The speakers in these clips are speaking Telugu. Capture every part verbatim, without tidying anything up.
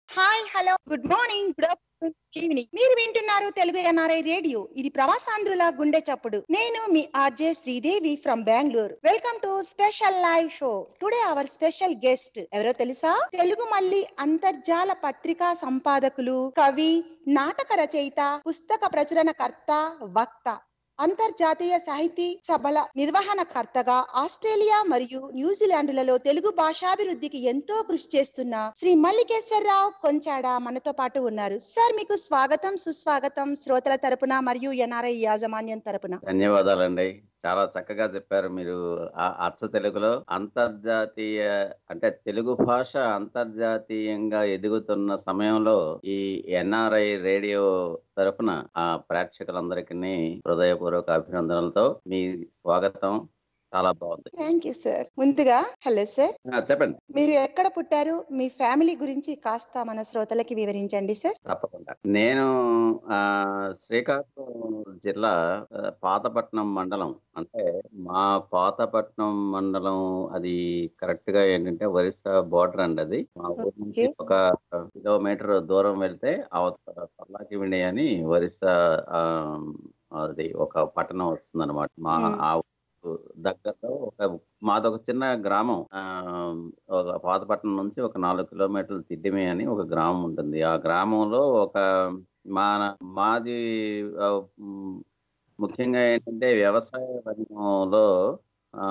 Hi hello good morning good afternoon evening. మీరు వింటున్నారు తెలుగు ఎన్ఆర్ఐ రేడియో. ఇది ప్రవాసాంధ్రుల గుండె చప్పుడు. నేను మీ RJ Sridevi from Bengaluru. Welcome to special live show. Today our special guest ఎవరో తెలుసా? తెలుగు మల్లి అంతర్జాల పత్రికా సంపాదకులు, కవి, నాటక రచయిత, పుస్తక ప్రచురణకర్త, వక్త, అంతర్జాతీయ సాహితీ సభల నిర్వహణకర్తగా ఆస్ట్రేలియా మరియు న్యూజిలాండ్లలో తెలుగు భాషాభివృద్ధికి ఎంతో కృషి చేస్తున్న శ్రీ మల్లికేశ్వరరావు కొంచాడ మనతో పాటు ఉన్నారు. సార్, మీకు స్వాగతం సుస్వాగతం శ్రోతల తరపున మరియు ఎన్ఆర్ఐ యాజమాన్యం తరపున. ధన్యవాదాలండి. చాలా చక్కగా చెప్పారు మీరు. ఆ అచ్చ తెలుగులో అంతర్జాతీయ అంటే తెలుగు భాష అంతర్జాతీయంగా ఎదుగుతున్న సమయంలో ఈ ఎన్ఆర్ఐ రేడియో తరపున ఆ ప్రేక్షకులందరికీ హృదయపూర్వక అభినందనలతో మీ స్వాగతం. చాలా బాగుంది. Thank you sir. ముందుగా హలో సార్, ఆ, చెప్పండి. మీరు ఎక్కడ పుట్టారు? మీ ఫ్యామిలీ గురించి కాస్త మన శ్రోతలకి వివరించండి సార్. తప్పకుండా. నేను ఆ శ్రీకాకుళం జిల్లా ఆ, పాతపట్నం మండలం, అంటే మా పాతపట్నం మండలం అది కరెక్ట్ గా ఏంటంటే ఒరిస్సా బోర్డర్ అండి. అది మా ఊరు నుంచి ఓకే. ఒక కిలోమీటర్ దూరం వెళ్తే అవతల పల్లాకివిండి అని ఒరిస్సా ఆ, అది ఒక పట్టణం వస్తుంది అనమాట. మా మ్మ్. ఆ ఊరు దగ్గరలో ఒక మాదొక చిన్న గ్రామం. ఆ ఒక పాతపట్నం నుంచి ఒక నాలుగు కిలోమీటర్లు తిడ్డిమే అని ఒక గ్రామం ఉంటుంది. ఆ గ్రామంలో ఒక మా మాది ఆ, మ్, ముఖ్యంగా ఏంటంటే వ్యవసాయ రంగంలో ఆ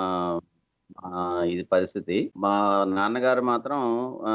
ఆ, ఇది పరిస్థితి. మా నాన్నగారు మాత్రం ఆ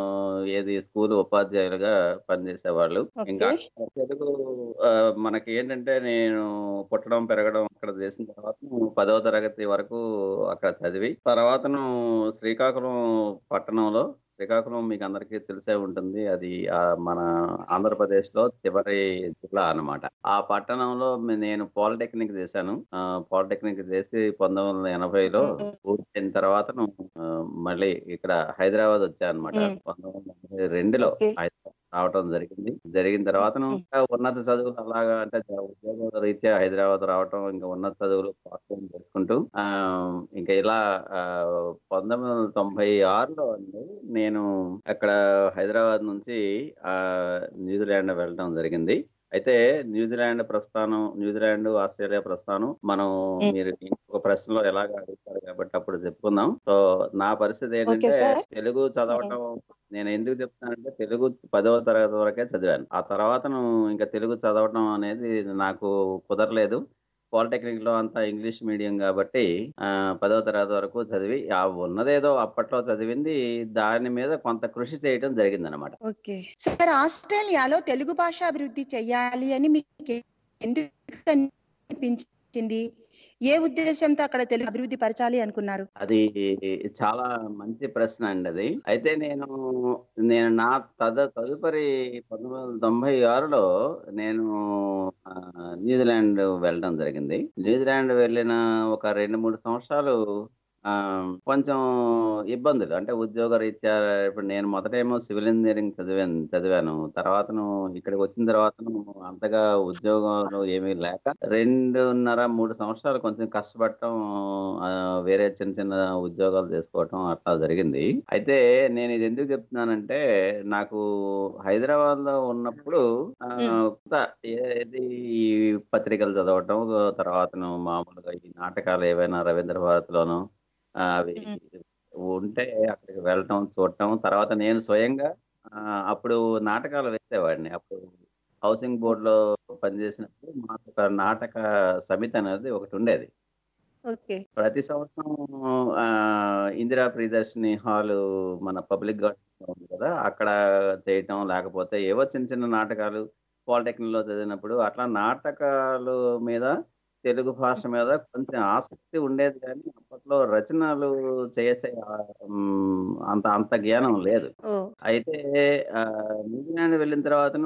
ఏది స్కూల్ ఉపాధ్యాయులుగా పనిచేసేవాళ్ళు. ఇంకా ఓకే. అక్కడ తెలుగు ఆ, మనకి ఏంటంటే నేను పుట్టడం పెరగడం అక్కడ చేసిన తర్వాత పదవ తరగతి వరకు అక్కడ చదివి తర్వాతను శ్రీకాకుళం పట్టణంలో, శ్రీకాకుళం మీకు అందరికీ తెలిసే ఉంటుంది. అది ఆ మన ఆంధ్రప్రదేశ్ లో చివరి జిల్లా అన్నమాట. ఆ పట్టణంలో మే- నేను పాలిటెక్నిక్ చేశాను. ఆ, పాలిటెక్నిక్ చేసి పంతొమ్మిది వందల ఎనభైలో పూర్తయిన తర్వాత మళ్ళీ ఇక్కడ హైదరాబాద్ వచ్చాను అనమాట. మ్మ్. పంతొమ్మిది వందల ఎనభై రెండులో ఓకే. హైదరాబాద్ రావటం జరిగింది. జరిగిన తర్వాత మ్మ్. ఇంకా ఉన్నత చదువులు అలాగా అంటే ఉద్యోగ రీత్యా హైదరాబాద్ రావటం, ఇంకా ఉన్నత చదువులు పాఠం చేసుకుంటూ ఆ ఇంకా ఇలా ఆ, పంతొమ్మిది వందల తొంభై ఆరులో అండి నేను అక్కడ హైదరాబాద్ నుంచి ఆ న్యూజిలాండ్ వెళ్ళడం జరిగింది. అయితే న్యూజిలాండ్ ప్రస్థానం, న్యూజిలాండ్ ఆస్ట్రేలియా ప్రస్థానం మనం మ్మ్. మీరు ఒక ప్రశ్నలో ఎలాగ అడుగుతారు కాబట్టి అప్పుడు చెప్పుకుందాం. సో నా పరిస్థితి ఓకే ఏంటంటే సార్. తెలుగు మ్మ్. చదవటం నేను ఎందుకు చెప్తానంటే తెలుగు పదవ తరగతి వరకే చదివాను. ఆ తర్వాతను ఇంకా తెలుగు చదవటం అనేది నాకు కుదరలేదు. పాలిటెక్నిక్ లో అంతా ఇంగ్లీష్ మీడియం కాబట్టి ఆ పదవ తరగతి వరకు చదివి ఆ ఉన్నదేదో అప్పట్లో చదివింది దాని మీద కొంత కృషి చేయటం జరిగిందనమాట. ఓకే సార్, ఆస్ట్రేలియాలో తెలుగు భాష అభివృద్ధి చెయ్యాలి అని మీకు ఎందుకు అనిపించింది? ఏ ఉద్దేశంతో అక్కడ తెలుగు అభివృద్ధి పరచాలి అనుకున్నారు? అది చాలా మంచి ప్రశ్న అండి అది. అయితే నేను నేను నా తద తదుపరి పంతొమ్మిది వందల తొంభై ఆరులో నేను ఆ, న్యూజిలాండ్ వెళ్ళడం జరిగింది. న్యూజిలాండ్ వెళ్ళిన ఒక రెండు మూడు సంవత్సరాలు ఆ కొంచెం ఇబ్బందులు అంటే ఉద్యోగ రీత్యా. ఇప్పుడు నేను మొదటేమో సివిల్ ఇంజనీరింగ్ చదివాను చదివాను తర్వాతను ఇక్కడికి వచ్చిన తర్వాతను అంతగా ఉద్యోగాలు ఏమీ లేక రెండున్నర మూడు సంవత్సరాలు కొంచెం కష్టపడటం, ఆ, వేరే చిన్న చిన్న ఉద్యోగాలు చేసుకోవటం అట్లా జరిగింది. అయితే నేను ఇది ఎందుకు చెప్తున్నానంటే నాకు హైదరాబాద్ లో ఉన్నప్పుడు ఆ, మ్మ్. కొంత ఏది ఈ పత్రికలు చదవటం, తర్వాతను మామూలుగా ఈ నాటకాలు ఏవైనా రవీంద్ర భారతిలోను ఆ, అవి మ్మ్. ఉంటే అక్కడికి వెళ్ళటం చూడటం. తర్వాత నేను స్వయంగా ఆ, అప్పుడు నాటకాలు వేసేవాడిని. అప్పుడు హౌసింగ్ బోర్డులో పనిచేసినప్పుడు మాకు ఒక నాటక సమితి అనేది ఒకటి ఉండేది. ఓకే. ప్రతి సంవత్సరం ఆ, ఇందిరా ప్రియదర్శిని హాలు మన పబ్లిక్ గార్డెన్ ఉంది కదా, అక్కడ చేయటం, లేకపోతే ఏవో చిన్న చిన్న నాటకాలు పాలిటెక్నిక్ లో చదివినప్పుడు అట్లా నాటకాలు మీద తెలుగు భాష మీద కొంచెం ఆసక్తి ఉండేది. కానీ అప్పట్లో రచనలు చేసే ఆ, మ్, అంత అంత జ్ఞానం లేదు. ఓ. అయితే ఆ, న్యూజిలాండ్ వెళ్ళిన తర్వాతను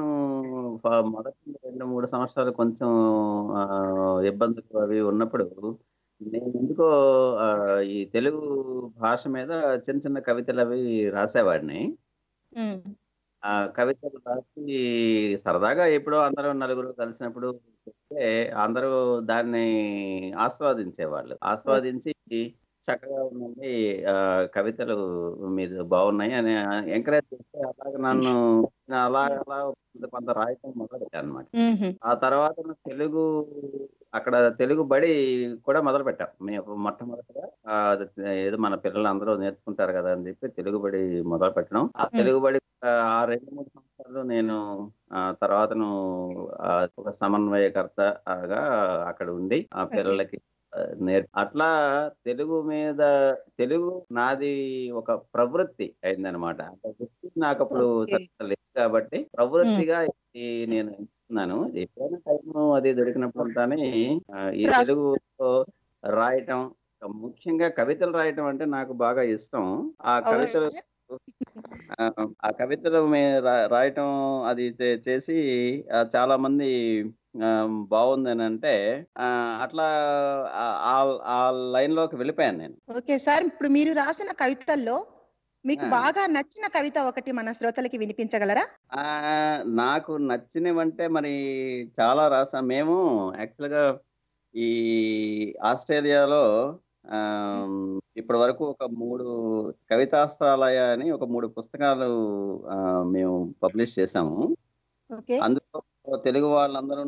ఫ- మొదటి రెండు మూడు సంవత్సరాలు కొంచెం ఆ, ఇబ్బందులు అవి ఉన్నప్పుడు నేను ఎందుకో ఆ, ఈ తెలుగు భాష మీద చిన్న చిన్న కవితలు అవి రాసేవాడిని. మ్మ్. ఆ కవితలు రాసి సరదాగా ఎప్పుడో అందరూ నలుగురు కలిసినప్పుడు చెప్తే అందరూ దాన్ని ఆస్వాదించేవాళ్ళు. ఓ. ఆస్వాదించి చక్కగా ఉందండి, ఆ, కవితలు మీరు బాగున్నాయి అని ఎంకరేజ్ చేస్తే అలాగ నన్ను అలా అలా కొంత కొంత రాయటం మొదలుపెట్టాను అనమాట. మ్మ్హ. ఆ తర్వాత నేను తెలుగు అక్కడ తెలుగు బడి కూడా మొదలు పెట్టాం మేము మొట్టమొదటిగా. ఆ, అది ఏదో మన పిల్లలు అందరూ నేర్చుకుంటారు కదా అని చెప్పి తెలుగు బడి మొదలు పెట్టడం. ఆ మ్మ్. తెలుగు బడి ఆ ఆ రెండు మూడు సంవత్సరాలు నేను ఆ తర్వాతను ఆ, ఒక సమన్వయకర్తగా అక్కడ ఉండి ఆ ఓకే. పిల్లలకి ఆ, నేర్ అట్లా తెలుగు మీద తెలుగు నాది ఒక ప్రవృత్తి అయిందనమాట. అంటే వృత్తి నాకు అప్పుడు ఓకే. సరిగ్గా లేదు కాబట్టి మ్మ్. ప్రవృత్తిగా ఇది నేను ఎంచుకున్నాను. ఎప్పుడైనా టైం అది దొరికినప్పుడంతానే ఆ, ఈ రాస్ తెలుగులో రాయటం, ముఖ్యంగా కవితలు రాయటం అంటే నాకు బాగా ఇష్టం. ఆ అవునా కవితలు సార్? ఆ ఆ కవితలు మే రా- రాయటం అది చే- చేసి ఆ, చాలా మంది ఆ, బాగుందని అంటే ఆ, అట్లా ఆ ఆ- ఆ లైన్ లోకి వెళ్ళిపోయాను నేను. ఓకే సార్, ఇప్పుడు మీరు రాసిన కవితల్లో మీకు ఆ, బాగా నచ్చిన కవిత ఒకటి మన శ్రోతలకి వినిపించగలరా? ఆ, నాకు నచ్చినవంటే మరి చాలా రాసాం మేము. యాక్చువల్గా ఈ ఆస్ట్రేలియాలో మ్మ్. ఇప్పటి వరకు ఒక మూడు కవితాస్త్రాలయ అని ఒక మూడు పుస్తకాలు ఆ, మేము పబ్లిష్ చేసాము. ఓకే. అందులో తెలుగు వాళ్ళందరూ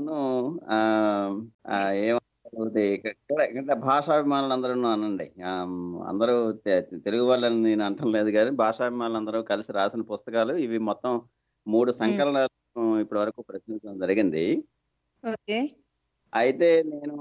ఏమంటారు ఇది ఇక్కడ ఇక్కడ ఇక్కడ భాషాభిమానులు అందరూ అనండి. ఆ, అందరూ తె- తెలుగు వాళ్ళని నేను అంటం లేదు కానీ భాషాభిమానులు అందరూ కలిసి రాసిన పుస్తకాలు ఇవి. మొత్తం మూడు మ్మ్. సంకలనాలు ఇప్పటి వరకు ప్రచురించడం జరిగింది. ఓకే. అయితే నేను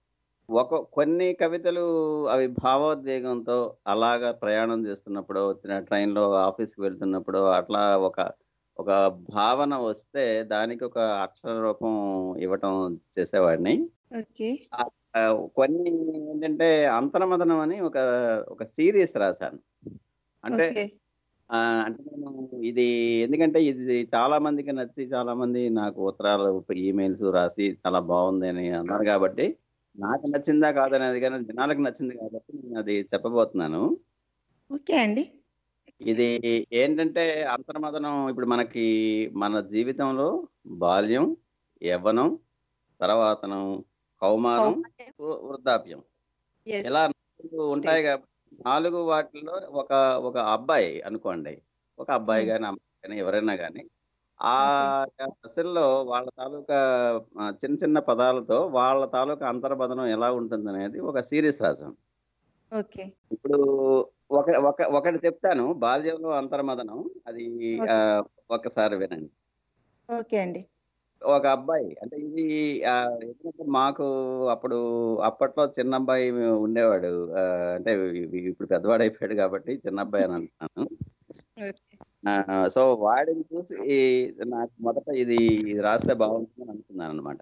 ఒక కొన్ని కవితలు అవి భావోద్వేగంతో అలాగా ప్రయాణం చేస్తున్నప్పుడు, ట్రైన్లో ఆఫీస్కి వెళ్తున్నప్పుడు అట్లా ఒక ఒక భావన వస్తే దానికి ఒక అక్షర రూపం ఇవ్వటం చేసేవాడిని. ఓకే. ఆ, ఆ, కొన్ని ఏంటంటే అంతర్మథనం అని ఒక ఒక సిరీస్ రాశాను. అంటే ఓకే. ఆ, అంటే నేను ఇది ఎందుకంటే ఇది చాలా మందికి నచ్చి చాలా మంది నాకు ఉత్తరాలు ఈమెయిల్స్ రాసి చాలా బాగుంది అని అన్నారు కాబట్టి నాకు నచ్చిందా కాదనేది కానీ జనాలకు నచ్చింది కాబట్టి నేను అది చెప్పబోతున్నాను. ఓకే అండి. ఇది ఏంటంటే అంతర్మథనం ఇప్పుడు మనకి మన జీవితంలో బాల్యం, యవ్వనం, తర్వాతను కౌమారం, కౌమార్యం. వృ- వృద్ధాప్యం ఎస్. ఇలా నాలుగు ఉంటాయి స్టేజ్. కాబట్టి నాలుగు వాటిల్లో ఒక ఒక అబ్బాయి అనుకోండి, ఒక అబ్బాయి మ్మ్. కానీ అమ్మాయి కానీ ఎవరైనా కానీ ఆ ఓకే. దశల్లో వాళ్ళ తాలూకా ఆ, చిన్న చిన్న పదాలతో వాళ్ళ తాలూకా అంతర్బదనం ఎలా ఉంటుంది అనేది ఒక సిరీస్ రాశాం. ఓకే. ఇప్పుడు ఒక ఒక ఒకటి చెప్తాను బాల్యంలో అంతర్మదనం. అది ఆ, ఓకే. ఒకసారి వినండి. ఓకే అండి. ఒక అబ్బాయి అంటే ఇది ఆ, ఎందుకంటే మాకు అప్పుడు అప్పట్లో చిన్న అబ్బాయి ఉండేవాడు. ఆ, అంటే ఇ- ఇప్పుడు పెద్దవాడు అయిపోయాడు కాబట్టి చిన్న అబ్బాయి అని అంటున్నాను. ఓకే. ఆ, సో వాడిని చూసి నాకు మొదట ఇది ఇది రాస్తే బాగుంటుందని అనుకున్నాను అనమాట.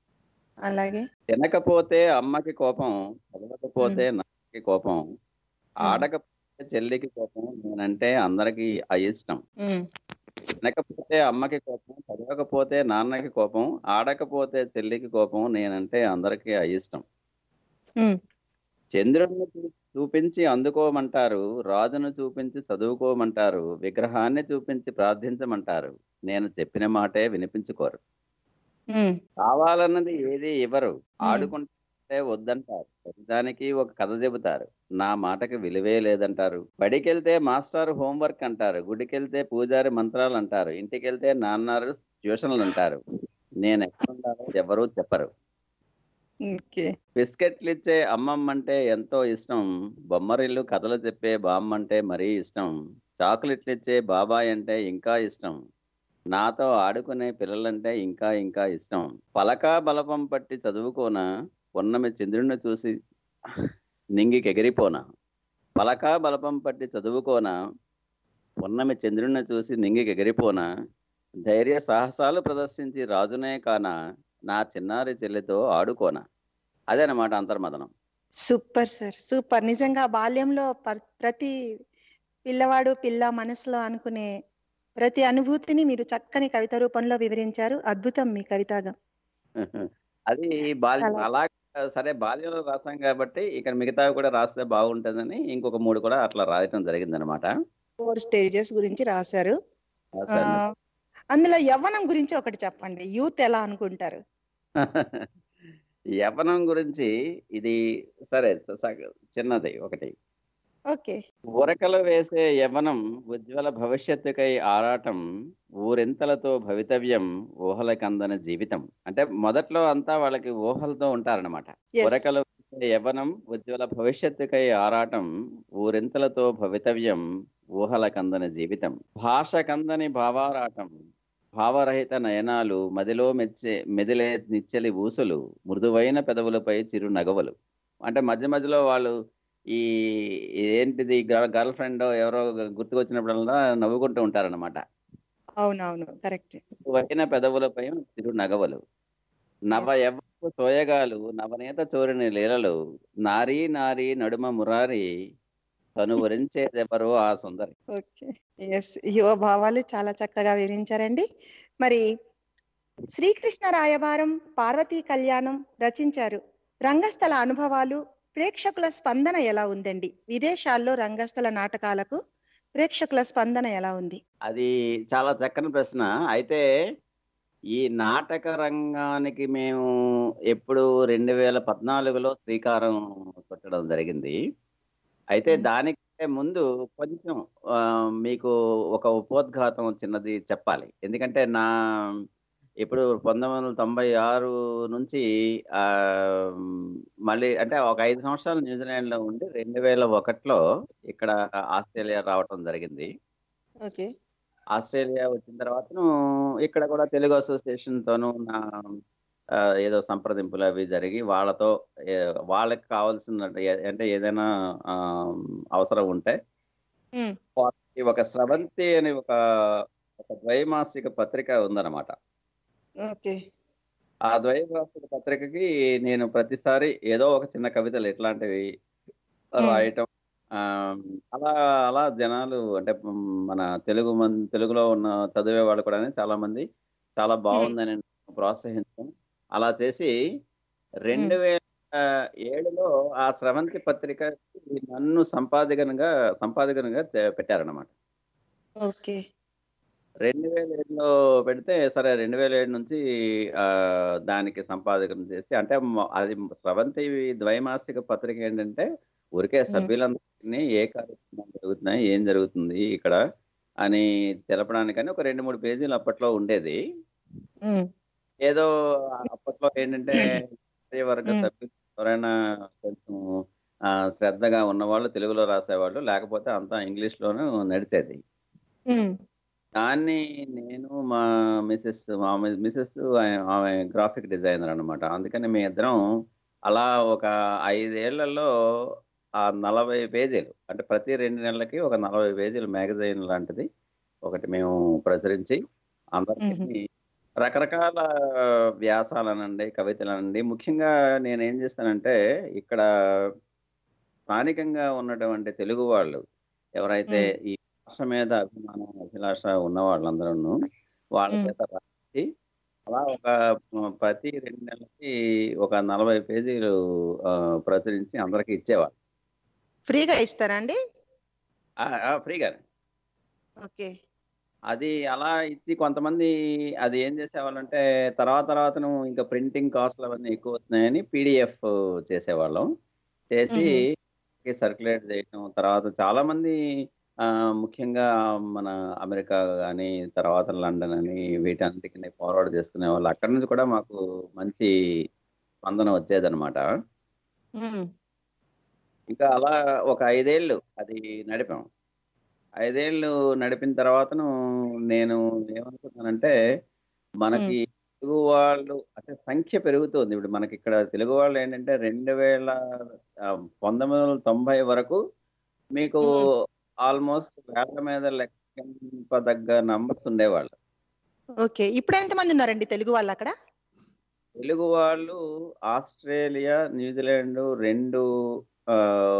అలాగే. తినకపోతే అమ్మకి కోపం, చదవకపోతే మ్మ్. నాన్నకి కోపం, మ్మ్. ఆడకపోతే చెల్లికి కోపం, నేనంటే అందరికీ అయిష్టం. మ్మ్. తినకపోతే అమ్మకి కోపం, చదవకపోతే నాన్నకి కోపం, ఆడకపోతే చెల్లికి కోపం, నేనంటే అందరికీ అయిష్టం. మ్మ్. చంద్రుడిని చూ- చూపించి అందుకోమంటారు, రాజును చూపించి చదువుకోమంటారు, విగ్రహాన్ని చూపించి ప్రార్థించమంటారు, నేను చెప్పిన మాటే వినిపించుకోరు. మ్మ్. కావాలన్నది ఏది ఇవ్వరు, మ్మ్. ఆడుకుంటే వద్దంటారు, ప్రతిదానికి ఒక కథ చెబుతారు, నా మాటకి విలువే లేదంటారు. బడికెళ్తే మాస్టర్ హోంవర్క్ అంటారు, గుడికెళ్తే పూజారి మంత్రాలు అంటారు, ఇంటికెళ్తే నాన్నారు ట్యూషన్లు అంటారు, నేను ఎక్కడుండాలో ఎవరూ చెప్పరు. ఓకే. బిస్కెట్లు ఇచ్చే అమ్మమ్మంటే ఎంతో ఇష్టం, బొమ్మరిల్లు కథలు చెప్పే బామ్మంటే మరీ ఇష్టం, చాక్లెట్లు ఇచ్చే బాబాయ్ అంటే ఇంకా ఇష్టం, నాతో ఆడుకునే పిల్లలంటే ఇంకా ఇంకా ఇష్టం. పలకా బలపం పట్టి చదువుకోనా, పున్నమి చంద్రుణ్ణి చూసి నింగికెగిరిపోనా. పలకా బలపం పట్టి చదువుకోనా, పున్నమి చంద్రుణ్ణి చూసి నింగికెగిరిపోనా, ధైర్య సాహసాలు ప్రదర్శించి రాజునే కానా, నా చిన్నారి చెల్లితో ఆడుకోనా. అదేనమాట అంతర్మదనం. Super sir, super. నిజంగా బాల్యంలో పర్- ప్రతి పిల్లవాడు పిల్ల మనసులో అనుకునే ప్రతి అనుభూతిని మీరు చక్కని కవిత రూపంలో వివరించారు. అద్భుతం మీ కవితాగం. అది బాల్యం చాలా అలా. సరే బాల్యంలో రాసాం కాబట్టి ఇక మిగతావి కూడా రాస్తే బాగుంటుందని ఇంకొక మూడు కూడా అట్లా రాయటం జరిగిందనమాట. ఫోర్ స్టేజెస్ గురించి రాశారు. ఆ, రాశాను. అందులో యవ్వనం గురించి ఒకటి చెప్పండి. యూత్ ఎలా అనుకుంటారు? యవ్వనం గురించి ఇది సరే సగ- చిన్నది ఒకటి. ఓకే. ఉరకలు వేసే యవ్వనం ఉజ్వల భవిష్యత్తుకై ఆరాటం ఊరింతలతో భవితవ్యం ఊహలకందని జీవితం. అంటే మొదట్లో అంతా వాళ్ళకి ఊహలతో ఉంటారన్నమాట. ఎస్. ఉరకలు వేసే యవ్వనం ఉజ్వల భవిష్యత్తుకై ఆరాటం ఊరింతలతో భవితవ్యం ఊహలకందని జీవితం. భాష కందని భావారాటం భావరహిత నయనాలు మదిలో మెచ్చే మెదిలే నిచ్చెలి ఊసులు మృదువైన పెదవులపై చిరు నగవలు. అంటే మధ్య మధ్యలో వాళ్ళు ఈ ఏంటిది గర్ల్ ఫ్రెండ్ ఎవరో గుర్తుకొచ్చినప్పుడల్లా నవ్వుకుంటూ ఉంటారన్నమాట. అవునవును. కరెక్ట్. మృదువైన పెదవులపై చిరు నగవలు నవ ఎస్. యవ్వనపు సోయగాలు నవనేత చోరిని లీలలు నారీ నారీ నడుమ మురారి తను వరించేదెవరో ఆ సుందరి. ఓకే. ఎస్. యువ భావాలు చాలా చక్కగా వివరించారండి. మరి శ్రీకృష్ణ రాయబారం, పార్వతీ కళ్యాణం రచించారు. రంగస్థల అనుభవాలు, ప్రేక్షకుల స్పందన ఎలా ఉందండి? విదేశాల్లో రంగస్థల నాటకాలకు ప్రేక్షకుల స్పందన ఎలా ఉంది? అది చాలా చక్కని ప్రశ్న. అయితే ఈ నాటక రంగానికి మేము ఎప్పుడు రెండు వేల పద్నాలుగులో శ్రీకారం చుట్టడం జరిగింది. అయితే ఉమ్. దానికంటే ముందు కొంచెం ఆ, మీకు ఒక ఉపోద్ఘాతం చిన్నది చెప్పాలి. ఎందుకంటే నా ఇప్పుడు పంతొమ్మిది వందల తొంభై ఆరు నుంచి ఆ మ్, మళ్ళీ అంటే ఒక ఐదు సంవత్సరాలు న్యూజిలాండ్ లో ఉండి రెండు వేల ఒకటిలో ఇక్కడ ఆస్ట్రేలియా రావటం జరిగింది. ఓకే. ఆస్ట్రేలియా వచ్చిన తర్వాతను ఇక్కడ కూడా తెలుగు అసోసియేషన్ తోను నా ఆ, ఏదో సంప్రదింపులు అవి జరిగి వాళ్ళతో ఏ- వాళ్ళకి కావాల్సిన ఏ- అంటే ఏదైనా ఆ, అవసరం ఉంటే ఉమ్. వాళ్ళకి ఒక స్రవంతి అనే ఒక ఒక ద్వైమాసిక పత్రిక ఉందన్నమాట. ఓకే. ఆ ద్వైమాసిక పత్రికకి నేను ప్రతిసారి ఏదో ఒక చిన్న కవితలు ఇట్లాంటివి ఉమ్. రాయటం ఆ, అలా అలా జనాలు అంటే మ్, మన తెలుగు మన్ తెలుగులో ఉన్న చదివే వాళ్ళు కూడా చాలా మంది చాలా ఉమ్. బాగుందని ప్రోత్సహించడం అలా చేసి రెండు ఉమ్. వేల ఏడులో ఆ స్రవంతి పత్రిక నన్ను సంపాదకనుగా సంపాదకనుగా చే- పెట్టారన్నమాట. ఓకే. రెండు వేల ఏడులో పెడితే సరే రెండు వేల ఏడు నుంచి ఆ, దానికి సంపాదకం చేసి అంటే మ- అది స్రవంతి ద్వైమాసిక పత్రిక ఏంటంటే ఊరికే ఉమ్. సభ్యులందరినీ ఏ కార్యక్రమాలు జరుగుతున్నాయి ఏం జరుగుతుంది ఇక్కడ అని తెలపడానికని ఒక రెండు మూడు పేజీలు అప్పట్లో ఉండేది. ఉమ్. ఏదో అప్పట్లో ఏంటంటే ఏ వర్గ ఉమ్. సభ్యులు ఎవరైనా కొంచెం ఆ, శ్రద్ధగా ఉన్నవాళ్ళు తెలుగులో రాసేవాళ్ళు, లేకపోతే అంతా ఇంగ్లీష్లోనూ నడిచేది. ఉమ్. దాన్ని నేను మా మిసెస్ మా మిసెస్ ఆమె గ్రాఫిక్ డిజైనర్ అన్నమాట. అందుకని మీ ఇద్దరం అలా ఒక ఐదేళ్లలో ఆ నలభై పేజీలు అంటే ప్రతి రెండు నెలలకి ఒక నలభై పేజీలు మ్యాగజైన్ లాంటిది ఒకటి మేము ప్రచురించి ఉమ్. అందరికీ రకరకాల వ్యాసాలనండి కవితలనండి ముఖ్యంగా నేను ఏం చేస్తానంటే ఇక్కడ స్థానికంగా ఉన్నటువంటి తెలుగు వాళ్ళు ఎవరైతే ఉమ్. ఈ భాష మీద అభిమానం అభిలాష ఉన్న వాళ్ళందరూ వాళ్ళ ఉమ్. చేత రాసి అలా ఒక ఆ, ప్రతి రెండు నెలలకి ఒక నలభై పేజీలు ఆ, ప్రచురించి అందరికి ఇచ్చేవాళ్ళు. ఫ్రీగా ఇస్తారా అండి? ఆ, ఆ, ఫ్రీగానే. ఓకే. అది అలా ఇచ్చి కొంతమంది అది ఏం చేసేవాళ్ళంటే తర్వాత తర్వాతను ఇంకా ప్రింటింగ్ కాస్ట్లు అవన్నీ ఎక్కువ వస్తున్నాయని పీడిఎఫ్ చేసేవాళ్ళం. చేసి ఉహు. సర్క్యులేట్ చేయటం తర్వాత చాలా మంది ఆ, ముఖ్యంగా మన అమెరికా కానీ తర్వాత లండన్ అని వీటన్నిటిని ఫార్వర్డ్ చేసుకునే వాళ్ళు అక్కడి నుంచి కూడా మాకు మంచి స్పందన వచ్చేదన్నమాట. ఉమ్. ఇంకా అలా ఒక ఐదేళ్ళు అది నడిపాం. ఐదేళ్ళు నడిపిన తర్వాతను నేను ఏమనుకున్నానంటే ఉమ్. మనకి తెలుగు వాళ్ళు అంటే సంఖ్య పెరుగుతుంది. ఇప్పుడు మనకి ఇక్కడ తెలుగు వాళ్ళు ఏంటంటే రెండు వేల ఆ, పంతొమ్మిది వందల తొంభై వరకు మీకు ఉమ్. ఆల్మోస్ట్ వేల మీద లెక్కింపదగ్గ నంబర్స్ ఉండేవాళ్ళు. ఓకే. ఇప్పుడు ఎంతమంది ఉన్నారండి తెలుగు వాళ్ళు అక్కడ? తెలుగు వాళ్ళు ఆస్ట్రేలియా న్యూజిలాండ్ రెండు ఆ,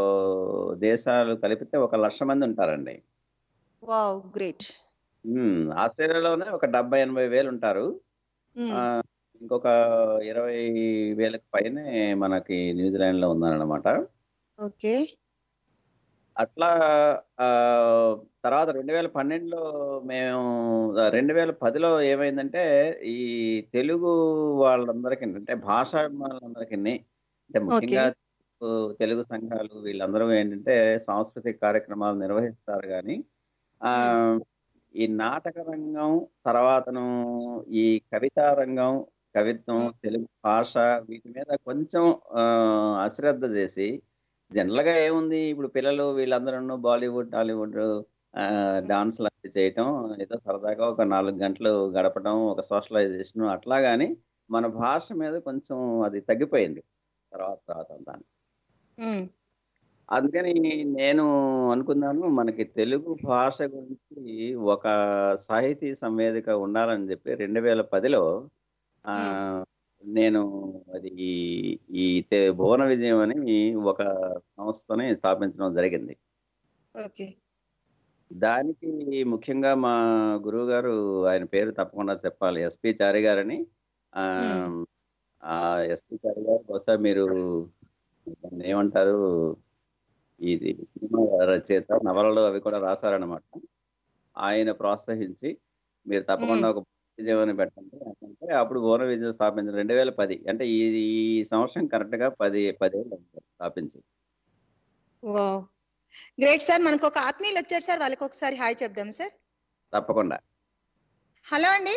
దేశాలు కలిపితే ఒక లక్ష మంది ఉంటారండి. Wow, great. ఉమ్, ఆస్ట్రేలియాలోనే ఒక డెబ్బై ఎనభై వేలు ఉంటారు. ఆ, ఉమ్. ఇంకొక ఇరవై వేలకు పైనే మనకి న్యూజిలాండ్ లో ఉన్నారనమాట. ఓకే. అట్లా ఆ, తర్వాత రెండు వేల పన్నెండులో మేము రెండు వేల పదిలో ఏమైందంటే ఈ తెలుగు వాళ్ళందరికీ అంటే భాషా వాళ్ళందరికీ అంటే ఓకే. ముఖ్యంగా తెలుగు తెలుగు సంఘాలు వీళ్ళందరూ ఏంటంటే సాంస్కృతిక కార్యక్రమాలు నిర్వహిస్తారు కానీ ఆ ఉమ్, ఈ నాటక రంగం తర్వాతను ఈ కవితా రంగం కవిత్వం ఉమ్, తెలుగు భాష వీటి మీద కొంచెం ఆ, అశ్రద్ధ చేసి జనరల్ గా ఏముంది ఇప్పుడు పిల్లలు వీళ్ళందరూ బాలీవుడ్ టాలీవుడ్ ఆ, డాన్స్లు అవి చేయటం ఏదో సరదాగా ఒక నాలుగు గంటలు గడపడం ఒక సోషలైజేషన్ అట్లా గాని మన భాష మీద కొంచెం అది తగ్గిపోయింది తర్వాత తర్వాత అంతా ఉమ్, అందుకని నేను అనుకున్నాను మనకి తెలుగు భాష గురించి ఒక సాహితీ సంవేదిక ఉండాలని చెప్పి రెండు వేల పదిలో ఆ, ఉమ్, నేను అది ఈ ఈ తె- భువన విజయం అని ఒక సంస్థని స్థాపించడం జరిగింది. ఓకే. దానికి ముఖ్యంగా మా గురువు గారు ఆయన పేరు తప్పకుండా చెప్పాలి ఎస్పి చారి గారని. ఆ ఉమ్, ఆ ఎస్పి చారి గారు బహుశా మీరు దాన్ని ఏమంటారు ఇది సినిమా రచయిత నవలలు అవి కూడా రాశారనమాట. ఆయన ప్రోత్సహించి మీరు ఉమ్. తప్పకుండా ఒక విజయం పెట్టండి అంటే అప్పుడు భువన విజయం స్థాపించిన రెండు వేల పది అంటే ఈ ఈ సంవత్సరం కరెక్ట్ గా పది పదేళ్ళు అయింది స్థాపించి. Wow, great sir. మనకు ఒక ఆత్మీయులు వచ్చారు సార్, వాళ్ళకి ఒకసారి హాయ్ చెప్దాం సార్. తప్పకుండా. హలో అండి.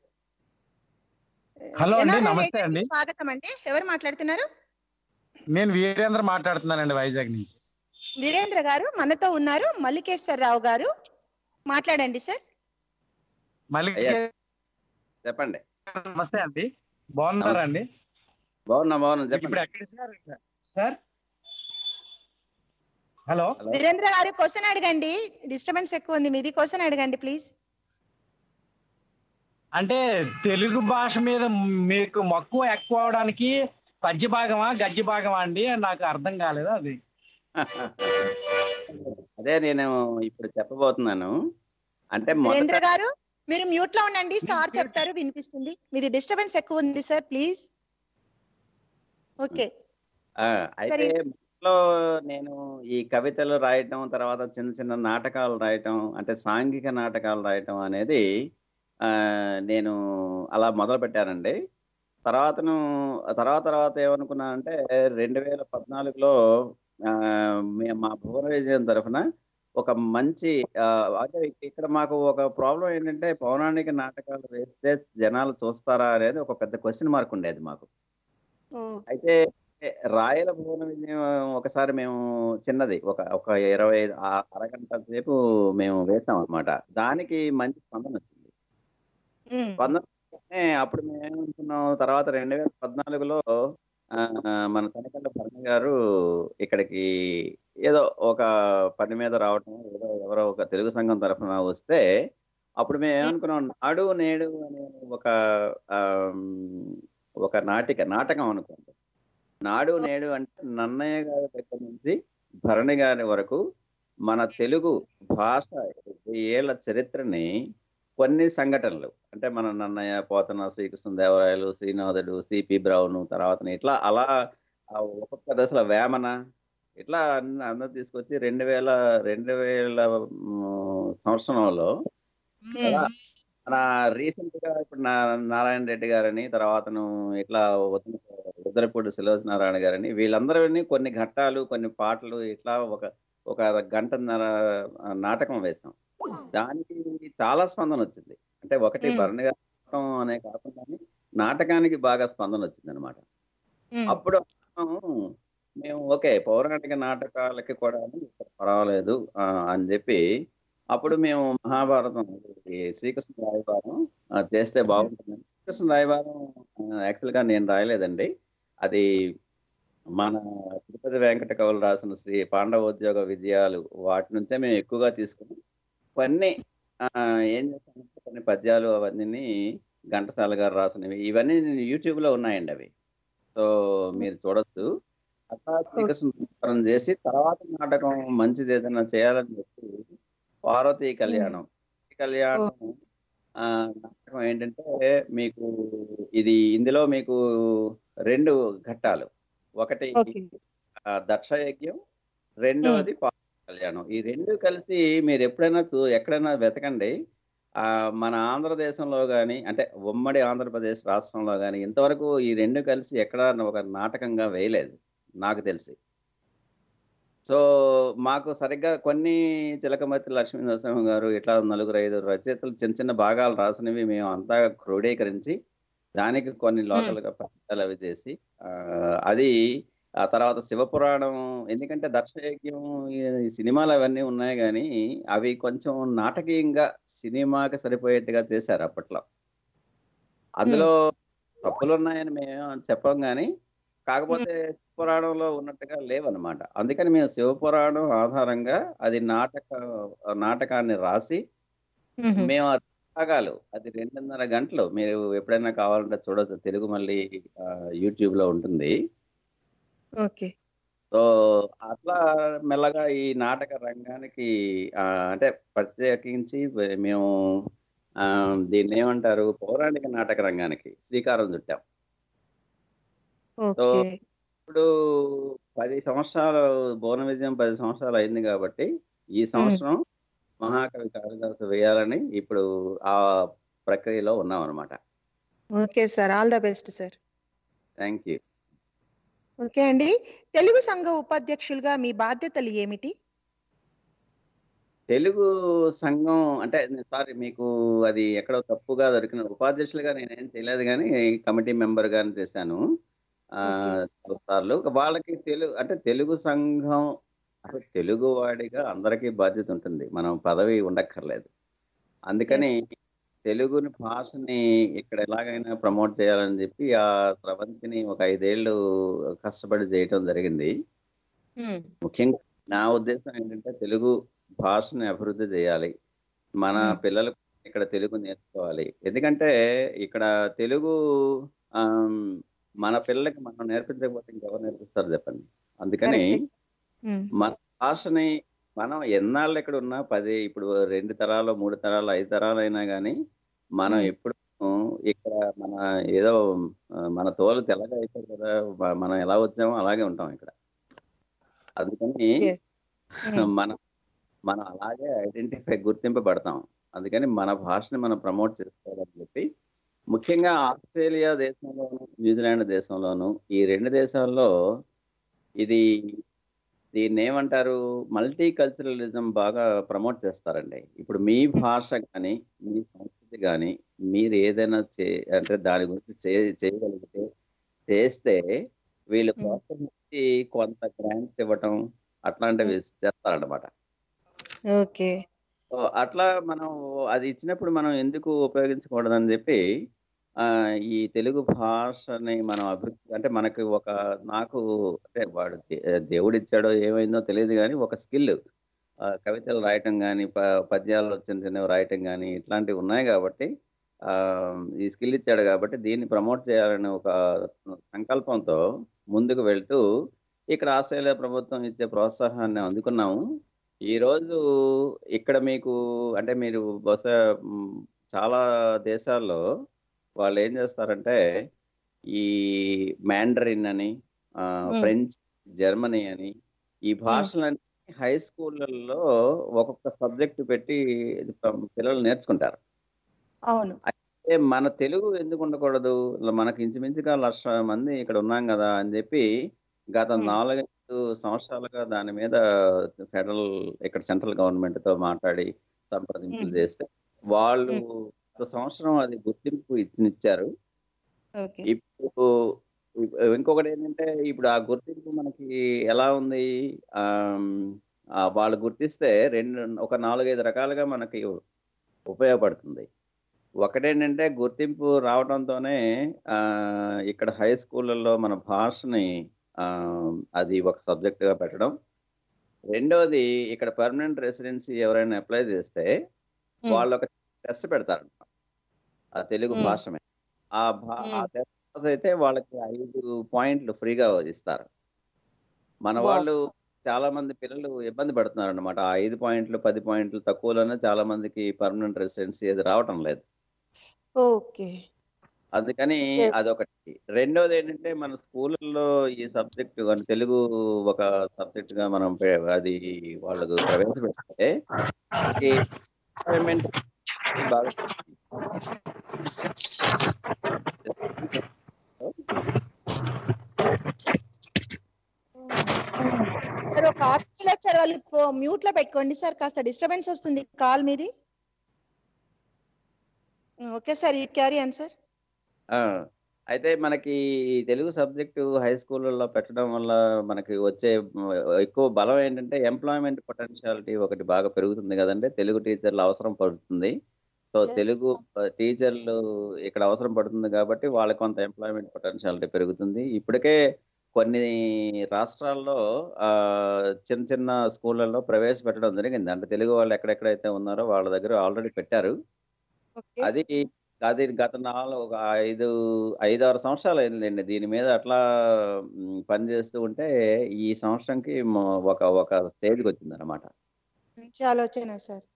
హలో అండి, ఎన్ఆర్ఐ నమస్తే రేడియోకి అండి. స్వాగతం అండి. ఎవరు మాట్లాడుతున్నారు? నేను వీరేంద్ర మాట్లాడుతున్నానండి, వైజాగ్ నుంచి. వీరేంద్ర గారు మనతో ఉన్నారు. మల్లికేశ్వరరావు గారు మాట్లాడండి సార్. మళ్ళీ అయ్యా చెప్పండి. నమస్తే అండి, బాగున్నారా అండి? బాగున్నా బాగున్నా మీరు చెప్పండి. ఇప్పుడు ఎక్కడ sir? Sir hello. Hello Virendra గారు క్వశ్చన్ అడగండి. డిస్టర్బెన్స్ ఎక్కువ ఉంది మీది. క్వశ్చన్ అడగండి ప్లీజ్. అంటే తెలుగు భాష మీద మీకు మక్కువ ఎక్కువ అవడానికి పద్య భాగమా గద్య భాగమా అండి? నాకు అర్థం కాలేదు అది. అదే నేను ఇప్పుడు చెప్పబోతున్నాను. అంటే మొదట వీరేంద్ర గారు మీరు మ్యూట్ లో ఉండండి, సార్ చెప్తారు వినిపిస్తుంది. మీది డిస్టర్బెన్స్ ఎక్కువ ఉంది సార్, ప్లీజ్. ఓకే ఆ, అయితే సరే. మొదట్లో నేను ఈ కవితలు రాయటం తర్వాత చిన్న చిన్న నాటకాలు రాయటం అంటే సాంఘిక నాటకాలు రాయటం అనేది ఆ, నేను అలా మొదలు పెట్టానండి. తర్వాతను తర్వాత తర్వాత ఏమనుకున్నానంటే రెండు వేల పద్నాలుగులో ఆ, మే- మా భువన విజయం తరఫున ఒక మంచి ఆ, అంటే ఇక్కడ మాకు ఒక ప్రాబ్లం ఏంటంటే పౌరాణిక నాటకాలు వేస్తే జనాలు చూస్తారా అనేది ఒక పెద్ద క్వశ్చన్ మార్క్ ఉండేది మాకు. ఓ, అయితే రాయల భువన విజయం ఒకసారి మేము చిన్నది ఒక ఒక ఇరవై ఐదు ఆ- అరగంట సేపు మేము వేసాం అనమాట. దానికి మంచి స్పందన వచ్చింది. ఉమ్, స్పందన వస్తేనే అప్పుడు మేము ఏమనుకున్నాం తర్వాత రెండు వేల పద్నాలుగులో ఆ, మన తనికండ భరణి గారు ఇక్కడికి ఏదో ఒక పని మీద రావటం ఏదో ఎవరో ఒక తెలుగు సంఘం తరఫున వస్తే అప్పుడు మేము ఉమ్, ఏమనుకున్నాం నాడు నేడు అనే ఒక ఆ, ఒక నాటిక నాటకం అనుకోండి. నాడు నేడు అంటే నన్నయ్య గారి దగ్గర నుంచి భరణి గారి వరకు మన తెలుగు భాష ఏళ్ల చరిత్రని కొన్ని సంఘటనలు అంటే మన నన్నయ్య పోతన శ్రీకృష్ణదేవరాయలు శ్రీనాథుడు సిపి బ్రౌన్ తర్వాత ఇట్లా అలా ఆ ఒక్కొక్క దశల వేమన ఇట్లా అన్ని అందరూ తీసుకొచ్చి రెండు వేల రెండు వేల ఉమ్, సంవత్సరంలో అలా ఉమ్, మన రీసెంట్ గా ఇప్పుడు నా నారాయణ రెడ్డి గారని తర్వాతను ఇట్లా ఉత్తమ- ఉద్దరపూడి సులోచనారాయణ గారని వీళ్ళందరినీ కొన్ని ఘట్టాలు కొన్ని పాటలు ఇట్లా ఒక ఒక గంటన్నర నాటకం వేశాం. దానికి చాలా స్పందన వచ్చింది. అంటే ఒకటి ఉమ్, భరణి గారి నాటకం అనే కాకుండా నాటకానికి బాగా స్పందన వచ్చింది అనమాట. ఉమ్, అప్పుడు మనం మేము ఓకే పౌరాణిక నాటకాలకి కూడా పర్వాలేదు ఆ, అని చెప్పి అప్పుడు మేము మహాభారతం ఈ శ్రీకృష్ణ రాయబారం ఆ, చేస్తే బాగుంటుంది. శ్రీకృష్ణ రాయబారం యాక్చువల్ గా నేను రాయలేదండి. అది మన తిరుపతి వెంకట కవులు రాసిన శ్రీ పాండవోద్యోగ విజయాలు వాటి నుంచే మేము ఎక్కువగా తీసుకుని కొన్ని ఆ, ఏం చేస్తామంటే కొన్ని పద్యాలు అవన్నీ ఘంటసాల గారు రాసినవి ఇవన్నీ యూట్యూబ్ లో ఉన్నాయండి అవి. సో మీరు చూడొచ్చు. అట్లా శ్రీకృష్ణ నమస్కారం చేసి తర్వాత నాటకం మంచిది ఏదైనా చేయాలని చెప్పి పార్వతీ కళ్యాణం ఈ కళ్యాణం ఆ, నాటకం ఏంటంటే మీకు ఇది ఇందులో మీకు రెండు ఘట్టాలు. ఒకటి ఓకే. ఆ, దక్షయజ్ఞం, రెండవది పా- కళ్యాణం ఈ రెండు కలిసి మీరు ఎప్పుడైనా చూ- ఎక్కడైనా వెతకండి. ఆ మన ఆంధ్రదేశంలో కానీ అంటే ఉమ్మడి ఆంధ్రప్రదేశ్ రాష్ట్రంలో కానీ ఇంతవరకు ఈ రెండు కలిసి ఎక్కడ ఒక నాటకంగా వేయలేదు నాకు తెలిసి. సో మాకు సరిగ్గా కొన్ని చిలకమర్తి లక్ష్మీ నరసింహ గారు ఇట్లా నలుగురు ఐదు రచయితలు చిన్న చిన్న భాగాలు రాసినవి మేము అంతా క్రోడీకరించి దానికి కొన్ని లోకల్ గా పద్యాలు అవి చేసి ఆ, అది ఆ తర్వాత శివపురాణం. ఎందుకంటే దర్శయజ్ఞం ఈ ఈ సినిమాలు అవన్నీ ఉన్నాయి కానీ అవి కొంచెం నాటకీయంగా సినిమాకి సరిపోయేట్టుగా చేశారు అప్పట్లో. అందులో తప్పులు ఉన్నాయని మేము చెప్పం కానీ కాకపోతే శివపురాణంలో ఉన్నట్టుగా లేవన్నమాట. అందుకని మేము శివపురాణం ఆధారంగా అది నాటక నాటకాన్ని రాసి మేము ఆ భాగాలు అది రెండున్నర గంటలు మీరు ఎప్పుడైనా కావాలంటే చూడొచ్చు. తెలుగు మళ్ళీ ఆ, యూట్యూబ్ లో ఉంటుంది. ఓకే. సో అట్లా మెల్లగా ఈ నాటక రంగానికి ఆ, అంటే ప్రత్యేకించి మేము ఆ, దీన్ని ఏమంటారు పౌరాణిక నాటక రంగానికి శ్రీకారం చుట్టాం. So okay. ఇప్పుడు పది సంవత్సరాలు భువన విజయం పది సంవత్సరాలు అయింది కాబట్టి ఈ సంవత్సరం మహాకవి కాళిదాసు వేయాలని ఇప్పుడు ఆ ప్రక్రియలో ఉన్నాం అనమాట. Okay sir, all the best sir. Thank you. Okay అండి, తెలుగు సంఘ ఉపాధ్యక్షులుగా మీ బాధ్యతలు ఏమిటి? తెలుగు సంఘం అంటే సారీ మీకు అది ఎక్కడో తప్పుగా దొరికిన ఉపాధ్యక్షులుగా నేనేం చేయలేదు కానీ కమిటీ మెంబర్ గాని చేశాను ఆ ఓకే. చాలా సార్లు. వాళ్ళకి తెలుగు అంటే తెలుగు సంఘం అంటే తెలుగు వాడిగా అందరికీ బాధ్యత ఉంటుంది, మనం పదవి ఉండక్కర్లేదు. అందుకని ఎస్. తెలుగుని భాషని ఇక్కడ ఎలాగైనా ప్రమోట్ చేయాలని చెప్పి ఆ స్రవంతిని ఒక ఐదేళ్లు కష్టపడి చేయటం జరిగింది. ఉమ్, ముఖ్యంగా నా ఉద్దేశం ఏంటంటే తెలుగు భాషని అభివృద్ధి చేయాలి, మన ఉమ్, పిల్లలు ఇక్కడ తెలుగు నేర్చుకోవాలి. ఎందుకంటే ఇక్కడ తెలుగు ఆమ్, మన పిల్లలకి మనం నేర్పించకపోతే ఇంకెవరు నేర్పిస్తారు చెప్పండి. అందుకని కరెక్ట్. ఉమ్, మన భాషని మనం ఎన్నాళ్ళు ఇక్కడ ఉన్నా పది ఇప్పుడు రెండు తరాలు మూడు తరాలు ఐదు తరాలు అయినా కానీ మనం ఉమ్, ఎప్పుడు ఇక్కడ మన ఏదో ఆ, మన తోలు తెల్లగా అయిపోయి కదా మ- మనం ఎలా వచ్చామో అలాగే ఉంటాం ఇక్కడ. అందుకని yes. ఉమ్, మనం మనం అలాగే ఐడెంటిఫై గుర్తింపబడతాం. అందుకని మన భాషని మనం ప్రమోట్ చేసుకోవాలని చెప్పి ముఖ్యంగా ఆస్ట్రేలియా దేశంలోను న్యూజిలాండ్ దేశంలోను ఈ రెండు దేశాల్లో ఇది దీన్ని ఏమంటారు మల్టీ కల్చరలిజం బాగా ప్రమోట్ చేస్తారండి. ఇప్పుడు మీ భాష కానీ మీ సంస్కృతి కానీ మీరు ఏదైనా చే అంటే దాని గురించి చే చేయగలిగితే చేస్తే వీళ్ళు ఉమ్, ప్రోత్సహించి కొంత గ్రాంట్స్ ఇవ్వటం అట్లాంటివి చేస్తారన్నమాట. ఓకే. సో అట్లా మనం అది ఇచ్చినప్పుడు మనం ఎందుకు ఉపయోగించకూడదని చెప్పి ఆ ఈ తెలుగు భాషని మనం అభివృద్ధి అంటే మనకి ఒక నాకు అంటే వాడు దే- దేవుడు ఇచ్చాడో ఏమైందో తెలియదు కానీ ఒక స్కిల్ కవితలు రాయటం కానీ పద్యాలు చిన్న చిన్నవి రాయటం కానీ ఇట్లాంటివి ఉన్నాయి కాబట్టి ఆ ఈ స్కిల్ ఇచ్చాడు కాబట్టి దీన్ని ప్రమోట్ చేయాలనే ఒక సంకల్పంతో ముందుకు వెళ్తూ ఇక్కడ ఆస్ట్రేలియా ప్రభుత్వం ఇచ్చే ప్రోత్సాహాన్ని అందుకున్నాము. ఈ రోజు ఇక్కడ మీకు అంటే మీరు బహుశా మ్, చాలా దేశాల్లో వాళ్ళు ఏం చేస్తారంటే ఈ మ్యాండరిన్ అని ఆ, ఉమ్, ఫ్రెంచ్ జర్మనీ అని ఈ ఉమ్, భాషలన్నీ హై స్కూళ్ళల్లో ఒక్కొక్క సబ్జెక్ట్ పెట్టి ప- పిల్లలు నేర్చుకుంటారు. అవును. అయితే మన తెలుగు ఎందుకు ఉండకూడదు, ఇలా మనకి ఇంచుమించుగా లక్ష మంది ఇక్కడ ఉన్నాం కదా అని చెప్పి గత ఉమ్, నాలుగైదు సంవత్సరాలుగా దాని మీద ఫెడరల్ ఇక్కడ సెంట్రల్ గవర్నమెంట్ తో మాట్లాడి సంప్రదింపులు ఉమ్, చేస్తే వాళ్ళు ఉమ్, గత సంవత్సరం అది గుర్తింపు ఇచ్చినిచ్చారు. ఓకే. ఇప్పుడు ఇప్- ఇంకొకటి ఏంటంటే ఇప్పుడు ఆ గుర్తింపు మనకి ఎలా ఉంది, ఆమ్, ఆ వాళ్ళు గుర్తిస్తే రెండు ఒక నాలుగైదు రకాలుగా మనకి ఉపయోగపడుతుంది. ఒకటేంటంటే గుర్తింపు రావడంతోనే ఆ, ఇక్కడ హై స్కూళ్ళల్లో మన భాషని ఆ, అది ఒక సబ్జెక్ట్ గా పెట్టడం. రెండోది ఇక్కడ పర్మనెంట్ రెసిడెన్సీ ఎవరైనా అప్లై చేస్తే ఉమ్, వాళ్ళు ఒక టెస్ట్ పెడతారు ఆ తెలుగు ఉమ్, భాష మీద. ఆ భా ఆ ఉమ్, టెస్ట్ అయితే వాళ్ళకి ఐదు పాయింట్లు ఫ్రీగా ఇస్తారు. మన వావ్. వాళ్ళు చాలా మంది పిల్లలు ఇబ్బంది పడుతున్నారు అనమాట. ఆ ఐదు పాయింట్లు పది పాయింట్లు తక్కువలోనే చాలా మందికి పర్మనెంట్ రెసిడెన్సీ అది రావటం లేదు. ఓకే. అందుకని అదొకటి. రెండోది ఏంటంటే మన స్కూళ్ళల్లో ఈ సబ్జెక్ట్ అంటే తెలుగు ఒక సబ్జెక్ట్ గా మనం పె- అది వాళ్ళకు ప్రవేశపెడితే మనకి ఎంప్లాయ్మెంట్ బాగా సార్ ఒక ఆత్మీయులు వచ్చారు, వాళ్ళు మ్యూట్ లో పెట్టుకోండి సార్, కాస్త డిస్టర్బెన్స్ వస్తుంది కాల్ మీది. ఓకే సార్, ఈ క్యారీ ఆన్ సార్. ఆ, అయితే మనకి ఈ తెలుగు సబ్జెక్టు హై స్కూళ్ళల్లో పెట్టడం వల్ల మనకి వచ్చే మ, ఎక్కువ బలం ఏంటంటే ఎంప్లాయ్మెంట్ పొటెన్షియాలిటీ ఒకటి బాగా పెరుగుతుంది కదండి. తెలుగు టీచర్లు అవసరం పడుతుంది. సో ఎస్ తెలుగు ఆ, టీచర్లు ఇక్కడ అవసరం పడుతుంది కాబట్టి వాళ్ళకి కొంత ఎంప్లాయ్మెంట్ పొటెన్షియాలిటీ పెరుగుతుంది. ఇప్పటికే కొన్ని రాష్ట్రాల్లో ఆ చిన్న చిన్న స్కూళ్ళల్లో ప్రవేశపెట్టడం జరిగింది. అంటే తెలుగు వాళ్ళు ఎక్కడెక్కడైతే ఉన్నారో వాళ్ళ దగ్గర ఆల్రెడీ పెట్టారు. ఓకే అది అది గత నాలుగు ఒక ఐదు ఐదు ఆరు సంవత్సరాలు అయిందండి దీని మీద అట్లా మ్, పనిచేస్తూ ఉంటే ఈ సంవత్సరంకి మ- ఒక ఒక స్టేజ్కి వచ్చింది అనమాట. మంచి ఆలోచన సార్.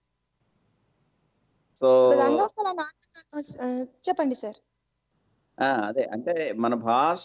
సో ఇప్పుడు రంగస్థల నాటకాలు ఆ, చెప్పండి సార్. ఆ, అదే అంటే మన భాష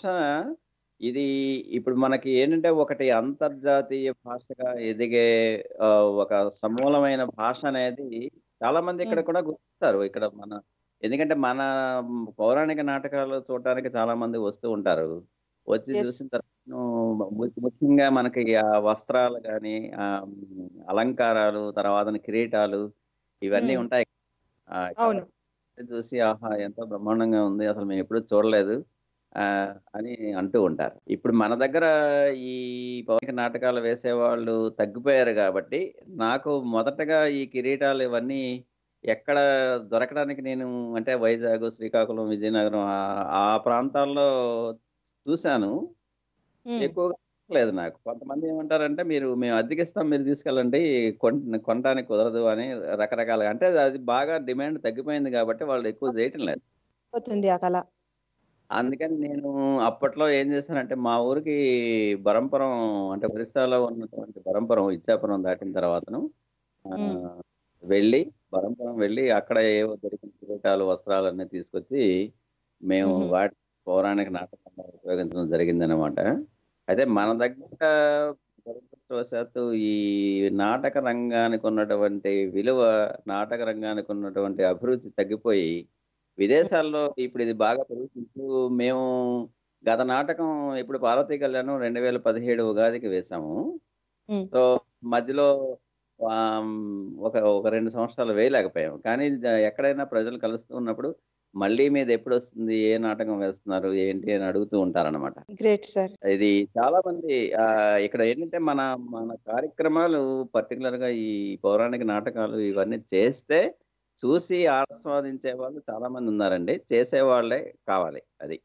ఇది ఇప్పుడు మనకి ఏంటంటే ఒకటి అంతర్జాతీయ భాషగా ఎదిగే ఆ, ఒక సమూలమైన భాష అనేది చాలా మంది ఇక్కడ ఉమ్, కూడా గుర్తిస్తారు. ఇక్కడ మన ఎందుకంటే మన పౌరాణిక నాటకాలు చూడటానికి చాలా మంది వస్తూ ఉంటారు. వచ్చి ఎస్ చూసిన తర్వాత ము- ముఖ్యంగా మనకి ఆ వస్త్రాలు కానీ ఆ మ్, అలంకారాలు తర్వాత కిరీటాలు ఇవన్నీ ఉమ్, ఉంటాయి. ఆ, అవును. కాబట్టి చూసి ఆహా ఎంతో బ్రహ్మాండంగా ఉంది అసలు మేము ఎప్పుడూ చూడలేదు ఆ అని అంటూ ఉంటారు. ఇప్పుడు మన దగ్గర ఈ పౌరాణిక నాటకాలు వేసేవాళ్ళు తగ్గిపోయారు కాబట్టి నాకు మొదటగా ఈ కిరీటాలు ఇవన్నీ ఎక్కడ దొరకడానికి నేను అంటే వైజాగ్, శ్రీకాకుళం, విజయనగరం ఆ ఆ ప్రాంతాల్లో చూశాను. ఉమ్, ఎక్కువగా లేదు నాకు. కొంతమంది ఏమంటారంటే మీరు మేము అద్దెకిస్తాం మీరు తీసుకెళ్ళండి కొన్ కొనడానికి కుదరదు అని రకరకాలుగా అంటే అది బాగా డిమాండ్ తగ్గిపోయింది కాబట్టి వాళ్ళు ఎక్కువ చేయటం లేదు. పోతుంది ఆ కళ. అందుకని నేను అప్పట్లో ఏం చేశానంటే మా ఊరికి బరంపురం అంటే ఒరిస్సాలో ఉన్నటువంటి బరంపురం ఇచ్చాపురం దాటిన తర్వాతను ఆ, ఉమ్, వెళ్ళి బరంపురం వెళ్ళి అక్కడ ఏవో దొరికిన కిరీటాలు వస్త్రాలు అన్నీ తీసుకొచ్చి మేము ఉహు, వాటి పౌరాణిక నాటకంలో ఉపయోగించడం జరిగిందనమాట. అయితే మన దగ్గర దురదృష్టవశాత్తు ఈ నాటక రంగానికి ఉన్నటువంటి విలువ, నాటక రంగానికి ఉన్నటువంటి అభిరుచి తగ్గిపోయి విదేశాల్లో ఇప్పుడు ఇది బాగా పెరుగుతుంది. ఇప్పుడు మేము గత నాటకం ఇప్పుడు పార్వతీ కళ్యాణం రెండు వేల పదిహేడు ఉగాదికి వేశాము. ఉమ్, సో మధ్యలో ఆమ్, ఒక ఒక రెండు సంవత్సరాలు వేయలేకపోయాము. కానీ ద- ఎక్కడైనా ప్రజలు కలుస్తూ ఉన్నప్పుడు మళ్ళీ మీద ఎప్పుడు వస్తుంది, ఏ నాటకం వేస్తున్నారు ఏంటి అని అడుగుతూ ఉంటారన్నమాట. Great sir. ఇది చాలా మంది ఆ, ఇక్కడ ఏంటంటే మన మన కార్యక్రమాలు పర్టికులర్ గా ఈ పౌరాణిక నాటకాలు ఇవన్నీ చేస్తే చూసి ఆస్వాదించే వాళ్ళు చాలా మంది ఉన్నారండి. చేసే వాళ్ళే కావాలి అది.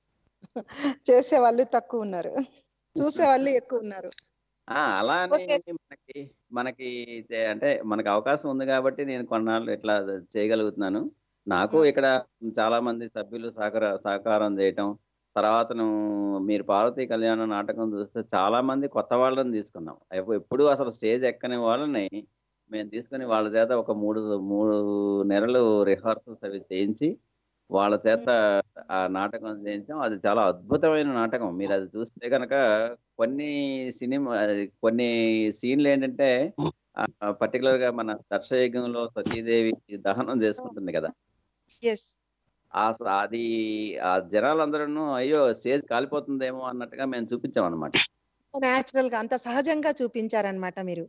చేసే వాళ్ళు తక్కువ ఉన్నారు, చూసే వాళ్ళు ఎక్కువ ఉన్నారు. ఆ అలా అని ఓకే. మనకి మనకి చే- అంటే మనకి అవకాశం ఉంది కాబట్టి నేను కొన్నాళ్ళు ఇట్లా చేయగలుగుతున్నాను. నాకు ఉమ్, ఇక్కడ చాలా మంది సభ్యులు సహకార సహకారం చేయటం తర్వాతను మీరు పార్వతీ కళ్యాణ నాటకం చూస్తే చాలా మంది కొత్త వాళ్ళని తీసుకున్నాం. ఎప్పు- ఎప్పుడూ అసలు స్టేజ్ ఎక్కని వాళ్ళని మేము తీసుకుని వాళ్ళ చేత ఒక మూడు మూడు నెలలు రిహార్సల్స్ అవి చేయించి వాళ్ళ చేత ఆ నాటకం చేయించాం. అది చాలా అద్భుతమైన నాటకం. మీరు అది చూస్తే కనుక కొన్ని సినిమా కొన్ని సీన్లు ఏంటంటే పర్టికులర్ గా మన దర్శయజ్ఞంలో సతీదేవి దహనం చేసుకుంటుంది కదా, ఎస్ అసలు అది ఆ జనాలందరూ అయ్యో స్టేజ్ కాలిపోతుందేమో అన్నట్టుగా మేము చూపించాం అనమాట. న్యాచురల్ గా అంత సహజంగా చూపించారనమాట మీరు.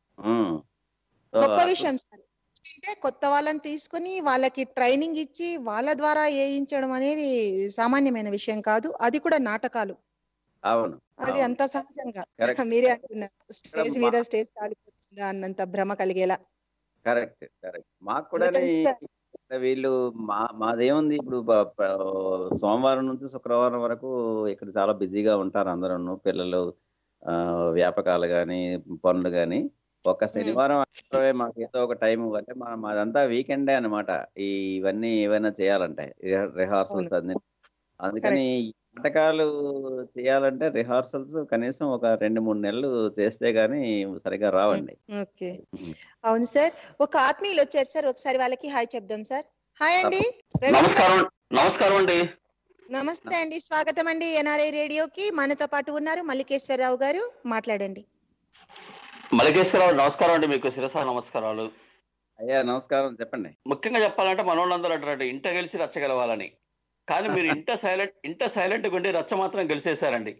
సో గొప్ప విషయం సార్. అంటే కొత్త వాళ్ళని తీసుకొని వాళ్ళకి ట్రైనింగ్ ఇచ్చి వాళ్ళ ద్వారా వేయించడం అనేది సామాన్యమైన విషయం కాదు, అది కూడా నాటకాలు. అవును అది అవును అంత సహజంగా కరెక్ట్ మీరే అంటున్నారు, స్టేజ్ మీద స్టేజ్ కాలిపోతుందా అన్నంత భ్రమ కలిగేలా. కరెక్ట్ కరెక్ట్ మాకు కూడా ఎందుకంటే సార్ వీళ్ళు మా మాదేముంది ఇప్పుడు బ- ప- సోమవారం నుంచి శుక్రవారం వరకు ఇక్కడ చాలా బిజీగా ఉంటారు అందరూ పిల్లలు ఆ, వ్యాపకాలు కానీ పనులు కానీ ఒక ఉమ్, శనివారం ఆదివారమే మాకు ఏదో ఒక టైం అంటే మా మాదంతా వీకెండే అనమాట. ఈ ఇవన్నీ ఏవైనా చేయాలంటే అవును, రిహార్సల్స్ అన్ని అందుకని కరెక్ట్. ఈ నాటకాలు చేయాలంటే రిహార్సల్స్ కనీసం ఒక రెండు మూడు నెలలు చేస్తే గానీ సరిగా రావండి. Okay, um. అవును సార్. ఒక ఆత్మీయులు వచ్చారు సార్, ఒకసారి వాళ్ళకి హాయ్ చెప్దాం సార్. హాయ్ అండి, తప్ప- రవీంద్ర నమస్కారం నమస్కారం అండి. నమస్తే అండి, స్వాగతం అండి ఎన్ఆర్ఐ రేడియోకి. మనతో పాటు ఉన్నారు మల్లికేశ్వరరావు గారు, మాట్లాడండి. మల్లికేశ్వరరావు నమస్కారం అండి. మీకు శిరస నమస్కారాలు. అయ్యా నమస్కారం, చెప్పండి. ముఖ్యంగా చెప్పాలంటే మనోళ్ళందరూ అంటారండి ఇంట గెలిచి రచ్చగలవాలని, కానీ మీరు ఇంట సైలెంట్ ఇంట సైలెంట్ ఉండి రచ్చ మాత్రం గెలిచేశారండి.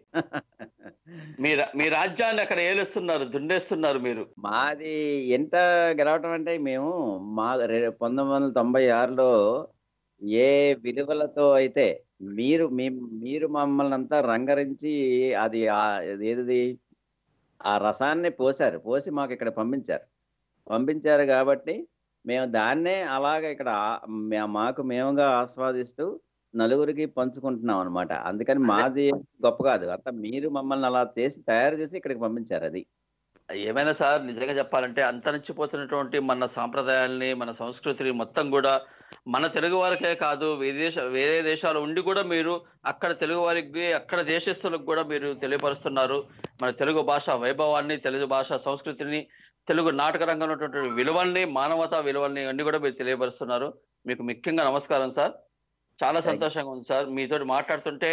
మీ మీ రాజ్యాన్ని అక్కడ ఏలుస్తున్నారు, దున్నేస్తున్నారు మీరు. మాది ఎంత గెలవటం అంటే మేము మా రె- పంతొమ్మిది వందల తొంభై ఆరులో ఏ విలువలతో అయితే మీరు మీ- మీరు మమ్మల్ని అంతా రంగరించి అది ఆ- ఏది ఆ రసాన్ని పోసారు, పోసి మాకు ఇక్కడ పంపించారు పంపించారు కాబట్టి మేము దాన్నే అలాగ ఇక్కడ ఆ- మే- మాకు మేముగా ఆస్వాదిస్తూ నలుగురికి పంచుకుంటున్నాం అనమాట. అందుకని మాది గొప్ప కాదు, అంతా మీరు మమ్మల్ని అలా చేసి తయారు చేసి ఇక్కడికి పంపించారు. అది ఏమైనా సార్, నిజంగా చెప్పాలంటే అంతరించిపోతున్నటువంటి మన సాంప్రదాయాల్ని, మన సంస్కృతిని మొత్తం కూడా మన తెలుగు వారికే కాదు, విదేశ వేరే దేశాలు ఉండి కూడా మీరు అక్కడ తెలుగు వారికి, అక్కడ దేశస్తులకు కూడా మీరు తెలియపరుస్తున్నారు మన తెలుగు భాష వైభవాన్ని, తెలుగు భాష సంస్కృతిని, తెలుగు నాటక రంగంలో ఉన్నటువంటి విలువల్ని, మానవతా విలువల్ని అన్ని కూడా మీరు తెలియపరుస్తున్నారు. మీకు ముఖ్యంగా నమస్కారం సార్. చాలా సంతోషంగా ఉంది సార్ మీతో మాట్లాడుతుంటే,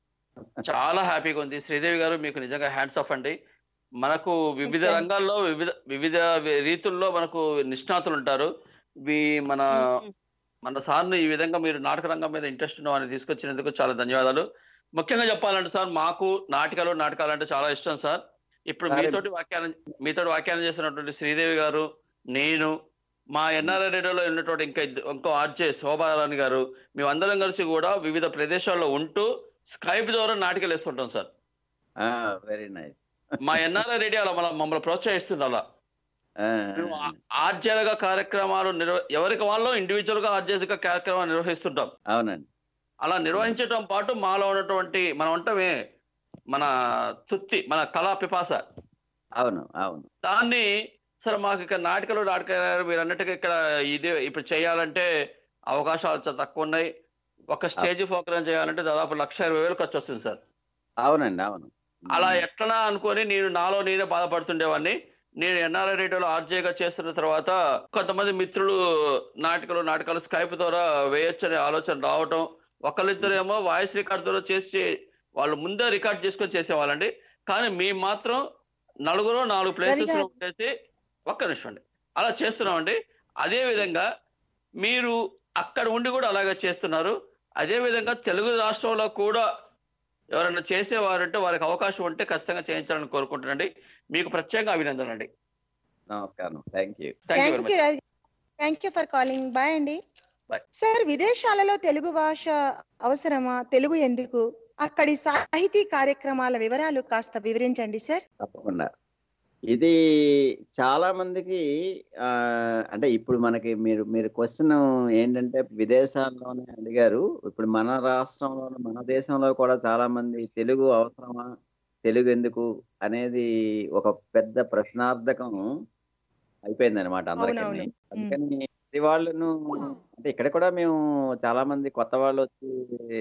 చాలా హ్యాపీగా ఉంది. శ్రీదేవి గారు, మీకు నిజంగా హ్యాండ్స్ ఆఫ్ అండి. మనకు వివిధ రంగాల్లో వివిధ వివిధ రీతుల్లో మనకు నిష్ణాతులు ఉంటారు. ఇవి మన మన సార్ని ఈ విధంగా మీరు నాటక రంగం మీద ఇంట్రెస్ట్ ఉన్న వారిని తీసుకొచ్చినందుకు చాలా ధన్యవాదాలు. ముఖ్యంగా చెప్పాలంటే సార్, మాకు నాటకాలు నాటకాలు అంటే చాలా ఇష్టం సార్. ఇప్పుడు మీతోటి వ్యాఖ్యానం మీతోటి వ్యాఖ్యానం చేసినటువంటి శ్రీదేవి గారు, నేను, మా ఎన్ఆర్ఐ రేడియోలో ఉన్నటువంటి ఇంకా ఇద్ద- ఇంకో ఆర్జే శోభారాణి గారు, మేమందరం కలిసి కూడా వివిధ ప్రదేశాల్లో ఉంటూ స్కైప్ ద్వారా నాటికలు వేస్తుంటాం సార్. Very nice. మా ఎన్ఆర్ఐ రేడియో అలా మన- మమ్మల్ని ప్రోత్సహిస్తుంది. అలా మేము ఆ- ఆర్జేలుగా కార్యక్రమాలు నిర్వ ఎవరికి వాళ్ళు ఇండివిజువల్ గా ఆర్జేలుగా కార్యక్రమాలు నిర్వహిస్తుంటాం. అవునండి. అలా నిర్వహించడం పాటు మాలో ఉన్నటువంటి మనం అంటమే మన తుత్తి, మన కళా పిపాస, అవును అవును దాన్ని సరే మాకు ఇక్కడ నాటకాలు నాటకాలు మీరు అన్నట్టుగా ఇక్కడ ఇదే ఇప్పుడు చేయాలంటే అవకాశాలు చాలా తక్కువ ఉన్నాయి. ఒక స్టేజ్ ప్రోగ్రామ్ చేయాలంటే దాదాపు లక్ష ఇరవై వేలు ఖర్చు వస్తుంది సార్. అవునండి అవును. అలా ఎట్లనా అనుకొని నేను నాలో నేనే బాధపడుతుండేవాడిని. నేను ఎన్ఆర్ఐ రేడియోలో ఆర్జేగా చేస్తున్న తర్వాత కొంతమంది మిత్రులు నాటకాలు నాటకాలు స్కైప్ ద్వారా వేయొచ్చనే ఆలోచన రావటం, ఒకళ్ళిద్దరేమో వాయిస్ రికార్డ్ ద్వారా చేసి వాళ్ళు ముందే రికార్డ్ చేసుకొని చేసేవాళ్ళండి. కానీ మేము మాత్రం నలుగురు నాలుగు ప్లేసెస్ లో ఉండేసి ఒక్క నిమిషం అండి అలా చేస్తున్నామండి. అదే విధంగా మీరు అక్కడ ఉండి కూడా అలాగే చేస్తున్నారు. అదే విధంగా తెలుగు రాష్ట్రంలో కూడా ఎవరైనా చేసేవారంటే వారికి అవకాశం ఉంటే ఖచ్చితంగా చేయించాలని కోరుకుంటున్నాండి. మీకు ప్రత్యేకంగా అభినందనలు అండి. నమస్కారం. Thank you. Thank you thank you for calling. Bye అండి. Bye. సార్, విదేశాలలో తెలుగు భాష అవసరమా? తెలుగు ఎందుకు? అక్కడి సాహితీ కార్యక్రమాల వివరాలు కాస్త వివరించండి సార్. తప్పకుండా. ఇది చాలా మందికి ఆ, అంటే ఇప్పుడు మనకి మీరు మీరు క్వశ్చన్ ఏంటంటే విదేశాల్లోనే అడిగారు. ఇప్పుడు మన రాష్ట్రంలో, మన దేశంలో కూడా చాలా మంది తెలుగు అవసరమా, తెలుగు ఎందుకు అనేది ఒక పెద్ద ప్రశ్నార్థకం అయిపోయింది అనమాట అందరికీ. అవునవును. అందుకని ప్రతి వాళ్ళను అంటే ఇక్కడ కూడా మేము చాలా మంది కొత్త వాళ్ళు వచ్చి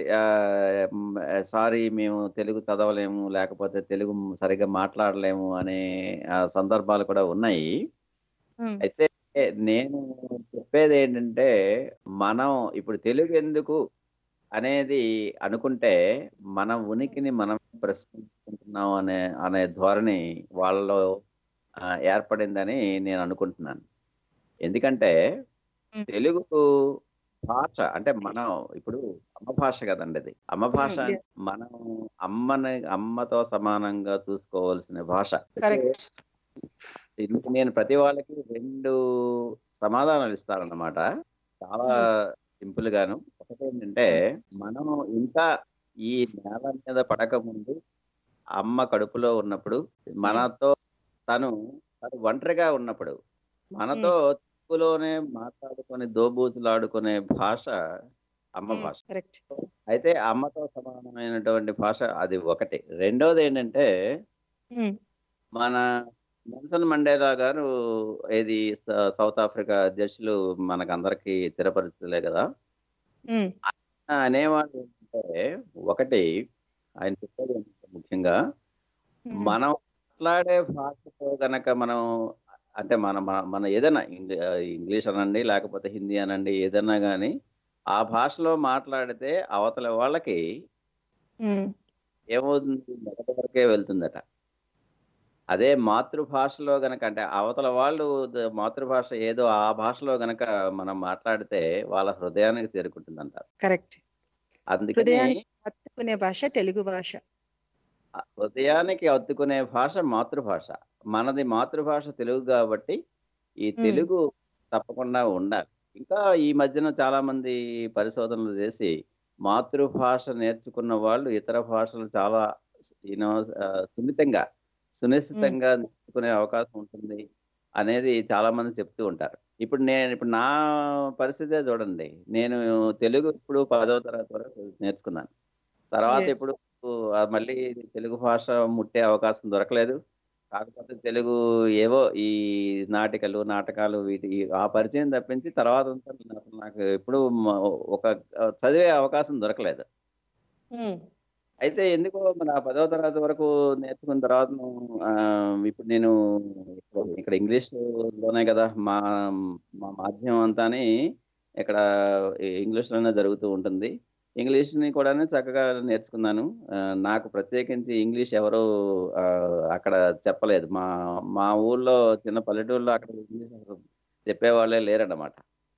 సారీ మేము తెలుగు చదవలేము, లేకపోతే తెలుగు సరిగ్గా మాట్లాడలేము అనే ఆ, సందర్భాలు కూడా ఉన్నాయి. ఉమ్, అయితే నేను చెప్పేది ఏంటంటే, మనం ఇప్పుడు తెలుగు ఎందుకు అనేది అనుకుంటే మన ఉనికిని మనం ప్రశ్నించుకుంటున్నాం అనే అనే ధోరణి వాళ్ళలో ఆ, ఏర్పడిందని నేను అనుకుంటున్నాను. ఎందుకంటే ఉమ్, తెలుగు భాష అంటే మనం ఇప్పుడు అమ్మ భాష కదండి. అది అమ్మ భాష ఉమ్, అంటే మనం అమ్మని అమ్మతో సమానంగా చూసుకోవాల్సిన భాష. కరెక్ట్. ఇందుకు నేను ప్రతి వాళ్ళకి రెండు సమాధానాలు ఇస్తానన్నమాట, చాలా సింపుల్ గాను. ఒకటి ఏంటంటే, మనం ఇంకా ఈ నేల మీద పడక ముందు అమ్మ కడుపులో ఉన్నప్పుడు, మనతో తను తను ఒంటరిగా ఉన్నప్పుడు మనతో తెలుగులోనే మాట్లాడుకొని దోబూతులు ఆడుకునే భాష అమ్మ ఉమ్, భాష. కరెక్ట్. అయితే అమ్మతో సమానమైనటువంటి భాష అది ఒకటి. రెండోది ఏంటంటే, ఉమ్, మన నెల్సన్ మండేలా గారు ఇది స- సౌత్ ఆఫ్రికా అధ్యక్షులు మనకందరికి చిరపరిచితులే కదా. ఉమ్, ఆయన అనేవాళ్ళు ఏంటంటే, ఒకటి ఆయన చెప్పేది ఏంటంటే ముఖ్యంగా ఉమ్, మనం మాట్లాడే భాషతో గనక మనం అంటే మన మన మన ఏదైనా ఇంగ్లీ- ఇంగ్లీష్ అనండి, లేకపోతే హిందీ అనండి, ఏదైనా కానీ ఆ భాషలో మాట్లాడితే అవతల వాళ్ళకి ఉమ్, ఏమవుతుంది, మొదటి వరకే వెళ్తుందట. అదే మాతృభాషలో గనక, అంటే అవతల వాళ్ళు ద- మాతృభాష ఏదో ఆ భాషలో గనక మనం మాట్లాడితే వాళ్ళ హృదయానికి చేరుకుంటుందంటారు. కరెక్ట్. అందుకని హృదయానికి హత్తుకునే భాష తెలుగు భాష. ఆ హృదయానికి హత్తుకునే భాష మాతృభాష. మనది మాతృభాష తెలుగు కాబట్టి ఈ ఉమ్, తెలుగు తప్పకుండా ఉండాలి. ఇంకా ఈ మధ్యన చాలా మంది పరిశోధనలు చేసి మాతృభాష నేర్చుకున్న వాళ్ళు ఇతర భాషలు చాలా యూనో సున్నితంగా ఉమ్, సునిశ్చితంగా నేర్చుకునే అవకాశం ఉంటుంది అనేది చాలా మంది చెప్తూ ఉంటారు. ఇప్పుడు నేను ఇప్పుడు నా పరిస్థితే చూడండి. నేను తెలుగు ఇప్పుడు పదో తరగతి వరకు నేర్చుకున్నాను. తర్వాత yes. ఇప్పుడు ఆ మళ్ళీ తెలుగు భాష ముట్టే అవకాశం దొరకలేదు. కాకపోతే తెలుగు ఏవో ఈ నాటికలు, నాటకాలు వీటి ఆ పరిచయం తప్పించి తర్వాత అంతా నేను అసలు నాకు ఎప్పుడు మ- ఒక చదివే అవకాశం దొరకలేదు. ఉమ్, అయితే ఎందుకో మన పదవ తరగతి వరకు నేర్చుకున్న తర్వాత ఆ, ఇప్పుడు నేను ఇక్కడ ఇక్కడ ఇంగ్లీష్ లోనే కదా మా మా మాధ్యమం అంతాని ఇక్కడ ఇంగ్లీష్ లోనే జరుగుతూ ఉంటుంది. ఇంగ్లీష్ ని కూడా చక్కగా నేర్చుకున్నాను. ఆ, నాకు ప్రత్యేకించి ఇంగ్లీష్ ఎవరు ఆ, అక్కడ చెప్పలేదు. మా మా ఊళ్ళో చిన్న పల్లెటూరులో అక్కడ ఇంగ్లీష్ అసలు చెప్పేవాళ్ళే లేరన్నమాట.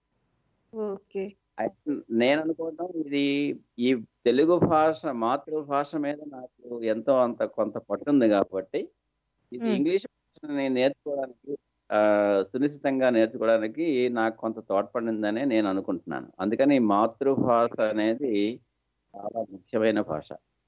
ఓకే. అయితే నేను అనుకోవడం ఇది ఈ తెలుగు భాష మాతృభాష మీద నాకు ఎంతో అంత కొంత పట్టుంది కాబట్టి ఇది ఉమ్, ఇంగ్లీష్ భాషని నేర్చుకోవడానికి ఆ, సునిశ్చితంగా నేర్చుకోవడానికి నాకు కొంత తోడ్పడిందనే నేను అనుకుంటున్నాను. అందుకని మాతృభాష అనేది చాలా ముఖ్యమైన భాష.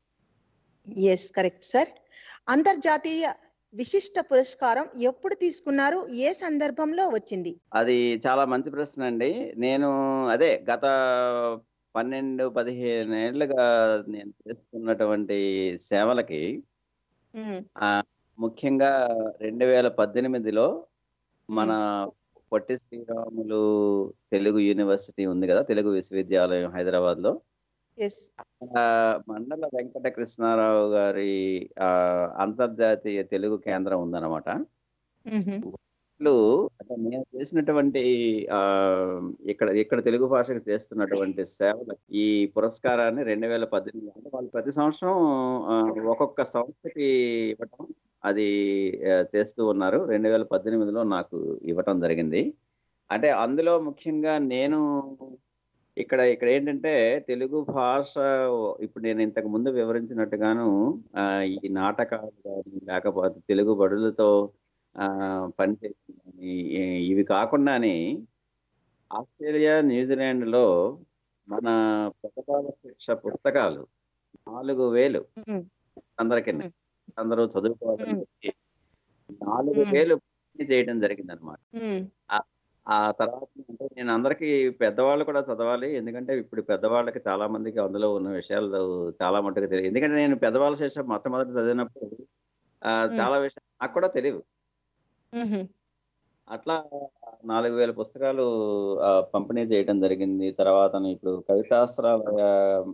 Yes correct sir. అంతర్జాతీయ విశిష్ట పురస్కారం ఎప్పుడు తీసుకున్నారు, ఏ సందర్భంలో వచ్చింది? అది చాలా మంచి ప్రశ్న అండి. నేను అదే గత పన్నెండు పదిహేను ఏళ్ళుగా నేను చేస్తున్నటువంటి సేవలకి ఉమ్, ఆ, ముఖ్యంగా రెండు వేల పద్దెనిమిదిలో మన ఉమ్, పొట్టి శ్రీరాములు తెలుగు యూనివర్సిటీ ఉంది కదా, తెలుగు విశ్వవిద్యాలయం హైదరాబాద్ లో. ఎస్. ఆ, మండల వెంకట కృష్ణారావు గారి ఆ, అంతర్జాతీయ తెలుగు కేంద్రం ఉందన్నమాట. ఉహు, వాళ్ళు అంటే నేను చేసినటువంటి ఆ ఇక్కడ ఇక్కడ తెలుగు భాషకు చేస్తున్నటువంటి సేవలు ఈ పురస్కారాన్ని రెండు వేల పద్దెనిమిది అంటే వాళ్ళు ప్రతి సంవత్సరం ఆ, ఒక్కొక్క సంస్థకి ఇవ్వటం అది ఆ, చేస్తూ ఉన్నారు. రెండు వేల పద్దెనిమిదిలో నాకు ఇవ్వటం జరిగింది. అంటే అందులో ముఖ్యంగా నేను ఇక్కడ ఇక్కడ ఏంటంటే తెలుగు భాష ఇప్పుడు నేను ఇంతకు ముందు వివరించినట్టుగాను ఆ, ఈ నాటకాలు కానీ లేకపోతే తెలుగు బడులతో ఆ, పనిచేసిన కానీ, ఈ- ఇవి కాకుండానే ఆస్ట్రేలియా న్యూజిలాండ్ లో మన ప్రతిపాద శిక్ష పుస్తకాలు నాలుగు వేలు ఉమ్, అందరికీ ఉమ్, అందరూ చదువుకోవాలని ఉమ్, చెప్పి నాలుగు ఉమ్, వేలు పూర్తి చేయడం జరిగింది అనమాట. ఉమ్, ఆ తర్వాత అంటే నేను అందరికీ పెద్దవాళ్ళు కూడా చదవాలి, ఎందుకంటే ఇప్పుడు పెద్దవాళ్ళకి చాలా మందికి అందులో ఉన్న విషయాలు చాలా మట్టుకు తెలియదు. ఎందుకంటే నేను పెద్దవాళ్ళ శిక్ష మొట్టమొదటి చదివినప్పుడు ఆ, ఉమ్, చాలా విషయాలు నాకు కూడా తెలియదు. ఉహు, అట్లా నాలుగు వేల పుస్తకాలు ఆ, పంపిణీ చేయడం జరిగింది. తర్వాత ఇప్పుడు కవితాస్త్రాల ఆ,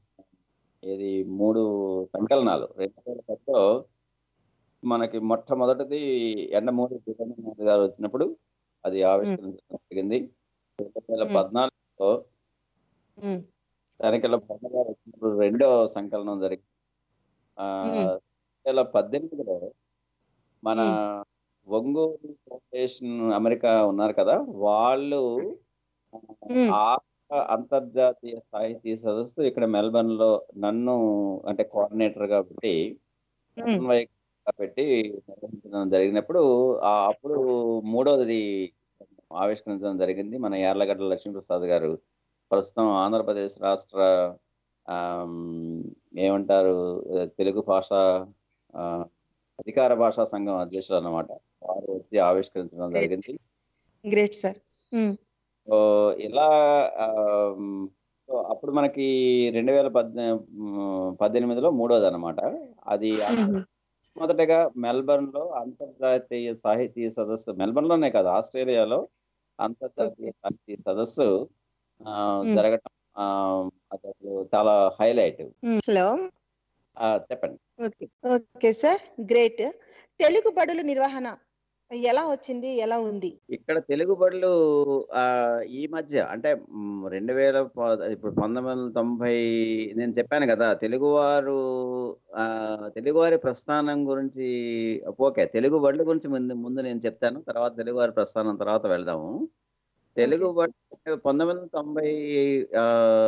ఇది మూడు సంకలనాలు రెండు వేల పదిలో మనకి మొట్టమొదటిది ఎండమూరి వీరేంద్రనాథ్ గారు వచ్చినప్పుడు అది ఉమ్, ఆవిష్కరించడం జరిగింది. రెండు వేల ఉమ్, పద్నాలుగులో ఉమ్, తనికెళ్ళ బొమ్మ గారు వచ్చినప్పుడు రెండో సంకలనం జరిగింది. ఆ ఉమ్, రెండు వేల పద్దెనిమిదిలో మన ఉమ్, ఒంగోలు ఫౌండేషన్ అమెరికా ఉన్నారు కదా, వాళ్ళు ఉమ్, ఆ అంతర్జాతీయ సాహితీ సదస్సు ఇక్కడ మెల్బర్న్ లో నన్ను అంటే కోఆర్డినేటర్ గా పెట్టి ఉమ్, సమన్వయకంగా పెట్టి నిర్వహించడం జరిగినప్పుడు ఆ అప్పుడు మూడవది ఆవిష్కరించడం జరిగింది. మన యార్లగడ్డ లక్ష్మీప్రసాద్ గారు ప్రస్తుతం ఆంధ్రప్రదేశ్ రాష్ట్ర ఆమ్, ఏమంటారు ఆ, తెలుగు భాష ఆ, అధికార భాషా సంఘం అధ్యక్షులు అన్నమాట. వారు వచ్చి ఆవిష్కరించడం గ్రేట్ జరిగింది. Great sir. ఉమ్, సో ఇలా ఆమ్, సో అప్పుడు మనకి రెండు వేల పద్దె ఉమ్, పద్దెనిమిదిలో మూడోది అనమాట. అది ఉహు, మొదటగా మెల్బర్న్ లో అంతర్జాతీయ సాహితీ సదస్సు, మెల్బర్న్ లోనే కాదు ఆస్ట్రేలియాలో అంతర్జాతీయ ఓకే. సాహితీ సదస్సు ఆ, ఉమ్, జరగటం ఆ, అది అసలు చాలా హైలైట్. Um, hello. చెప్పండి. Okay okay sir, great. Telugu బడుల నిర్వహణ ఎలా వచ్చింది, ఎలా ఉంది? ఇక్కడ తెలుగు బడులు ఆ, ఈ మధ్య అంటే మ్, రెండు వేల ప- ఇప్పుడు పంతొమ్మిది వందల తొంభై నేను చెప్పాను కదా తెలుగువారు ఆ, తెలుగువారి ప్రస్థానం గురించి. ఓకే, తెలుగు బడుల గురించి ముందు ముందు నేను చెప్తాను, తర్వాత తెలుగువారి ప్రస్థానం తర్వాత వెళ్దాము. తెలుగు ఓకే. బడులు పంతొమ్మిది వందల తొంభై ఆ,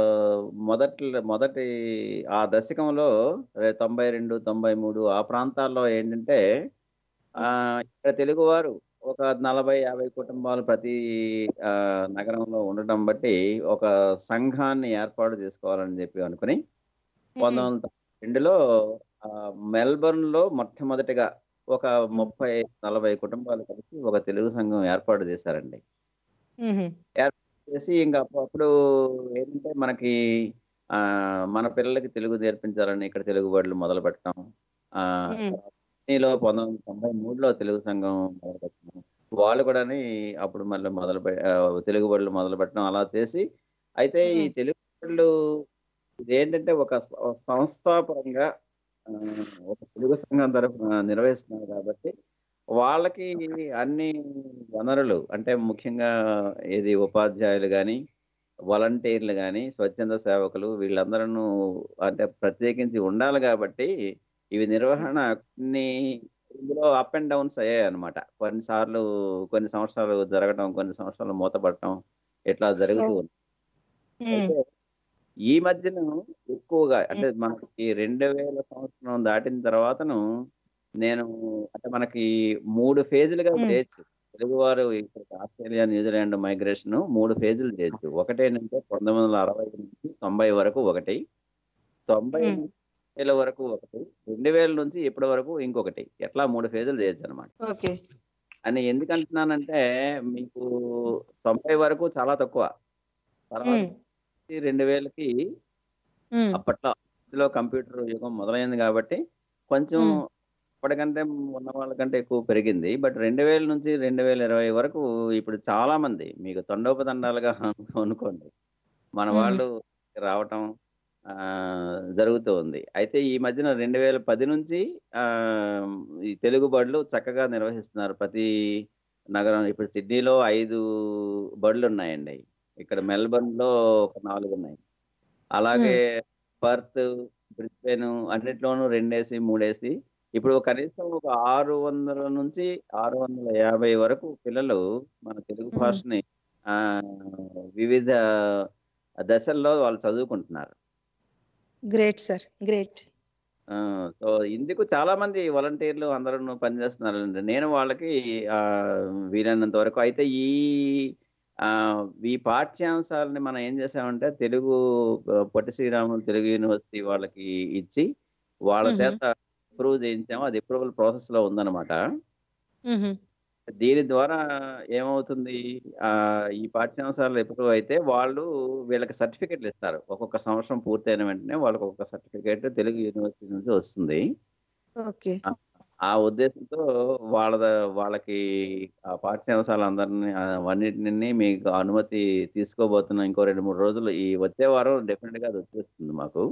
మొదటి మొదటి ఆ దశకంలో రే- తొంభై రెండు తొంభై మూడు ఆ ప్రాంతాల్లో ఏంటంటే ఆ ఇక్కడ తెలుగువారు ఒక నలభై యాభై కుటుంబాలు ప్రతి ఆ, నగరంలో ఉండటం బట్టి ఒక సంఘాన్ని ఏర్పాటు చేసుకోవాలని చెప్పి అనుకుని ఉమ్, పంతొమ్మిది వందల తొంభై రెండులో ఆ, మెల్బర్న్ లో మొట్టమొదటిగా ఒక ఉమ్, ముప్పై నలభై కుటుంబాలు కలిసి ఒక తెలుగు సంఘం ఏర్పాటు చేశారండి. ఉమ్, ఏర్పాటు చేసి ఇంకా అప్పు- అప్పుడు ఏంటంటే మనకి ఆ మన పిల్లలకి తెలుగు నేర్పించాలని ఇక్కడ తెలుగు బడులు మొదలు పెట్టడం. ఆ ఉమ్, లో పంతొమ్మిది వందల తొంభై మూడులో తెలుగు సంఘం మొదలు పెట్టడం, వాళ్ళు కూడా అప్పుడు మళ్ళీ మొదలు పె- ఆ, తెలుగు బడులు మొదలు పెట్టడం అలా చేసి, అయితే ఈ ఉమ్, తెలుగు బడులు ఇదేంటంటే ఒక స- ఒక సంస్థాపరంగా ఆ, ఒక తెలుగు సంఘం తరఫున నిర్వహిస్తున్నారు కాబట్టి వాళ్ళకి అన్ని వనరులు అంటే ముఖ్యంగా ఏది ఉపాధ్యాయులు కానీ వాలంటీర్లు కానీ స్వచ్ఛంద సేవకులు వీళ్ళందరూ అంటే ప్రత్యేకించి ఉండాలి కాబట్టి ఇవి నిర్వహణ కొన్ని ఇందులో అప్ అండ్ డౌన్స్ అయ్యాయి అనమాట. కొన్నిసార్లు కొన్ని సంవత్సరాలు జరగడం, కొన్ని సంవత్సరాలు మూతపడటం ఇట్లా జరుగుతూ ఉంది. ఉమ్, అయితే ఈ మధ్యన ఎక్కువగా అంటే ఉమ్, మనకి రెండు వేల సంవత్సరం దాటిన తర్వాతను నేను అంటే మనకి మూడు ఫేజులుగా ఉమ్, చేయొచ్చు. తెలుగువారు ఇక్కడ ఆస్ట్రేలియా న్యూజిలాండ్ మైగ్రేషన్ మూడు ఫేజులు చేయొచ్చు. ఒకటేంటంటే పంతొమ్మిది వందల అరవై నుంచి తొంభై వరకు ఒకటి, తొంభై ఉమ్, నుంచి వేల వరకు ఒకటి, రెండు వేల నుంచి ఇప్పటి వరకు ఇంకొకటి, ఎట్లా మూడు ఫేజులు చేయొచ్చు అనమాట. ఓకే. అని ఎందుకు అంటున్నానంటే మీకు తొంభై వరకు చాలా తక్కువ, తర్వాత ఉమ్, రెండు వేలకి ఉమ్, అప్పట్లో ఇందులో కంప్యూటర్ యుగం మొదలైంది కాబట్టి కొంచెం ఉమ్, అప్పటికంటే ఉన్న వాళ్ళకంటే ఎక్కువ పెరిగింది. బట్ రెండు వేల నుంచి రెండు వేల ఇరవై వరకు ఇప్పుడు చాలా మంది మీకు తండోపతండాలుగా అనుకోండి మన ఉమ్, వాళ్ళు రావటం ఆ, జరుగుతూ ఉంది. అయితే ఈ మధ్యన రెండు వేల పది నుంచి ఆ, ఈ తెలుగు బడులు చక్కగా నిర్వహిస్తున్నారు ప్రతి నగరం. ఇప్పుడు సిడ్నీలో ఐదు బడులు ఉన్నాయండి, ఇక్కడ మెల్బర్న్ లో ఒక నాలుగు ఉన్నాయి, అలాగే ఉమ్, పర్త్ బ్రిస్బెన్ అన్నిట్లోనూ రెండేసి మూడేసి ఇప్పుడు కనీసం ఒక ఆరు వందల నుంచి ఆరు వందల యాభై వరకు పిల్లలు మన తెలుగు ఉమ్. భాషని ఆ వివిధ దశల్లో వాళ్ళు చదువుకుంటున్నారు. Great sir, great. ఆ, సో ఇందుకు చాలా మంది వాలంటీర్లు అందరూ పనిచేస్తున్నారండి. నేను వాళ్ళకి ఆ, వీలైనంత వరకు అయితే ఈ ఆ, ఈ పాఠ్యాంశాలని మనం ఏం చేసామంటే తెలుగు ఆ, పొట్టి శ్రీరాములు తెలుగు యూనివర్సిటీ వాళ్ళకి ఇచ్చి వాళ్ళ ఉహు, చేత అప్రూవ్ చేయించాము. అది అప్రూవల్ ప్రాసెస్ లో ఉందన్నమాట. ఉహు, దీని ద్వారా ఏమవుతుంది, ఆ ఈ పాఠ్యాంశాలు అప్రూవ్ అయితే వాళ్ళు వీళ్ళకి సర్టిఫికెట్లు ఇస్తారు. ఒక్కొక్క సంవత్సరం పూర్తయిన వెంటనే వాళ్ళకి ఒక్కొక్క సర్టిఫికేట్ తెలుగు యూనివర్సిటీ నుంచి వస్తుంది. ఓకే. ఆ ఆ ఉద్దేశంతో వాళ్ళ వాళ్ళకి ఆ పాఠ్యాంశాలు అందరినీ అవన్నిటిని మీకు అనుమతి తీసుకోబోతున్నాం. ఇంకో రెండు మూడు రోజులు ఈ వచ్చే వారం డెఫినెట్ గా అది వచ్చేస్తుంది మాకు.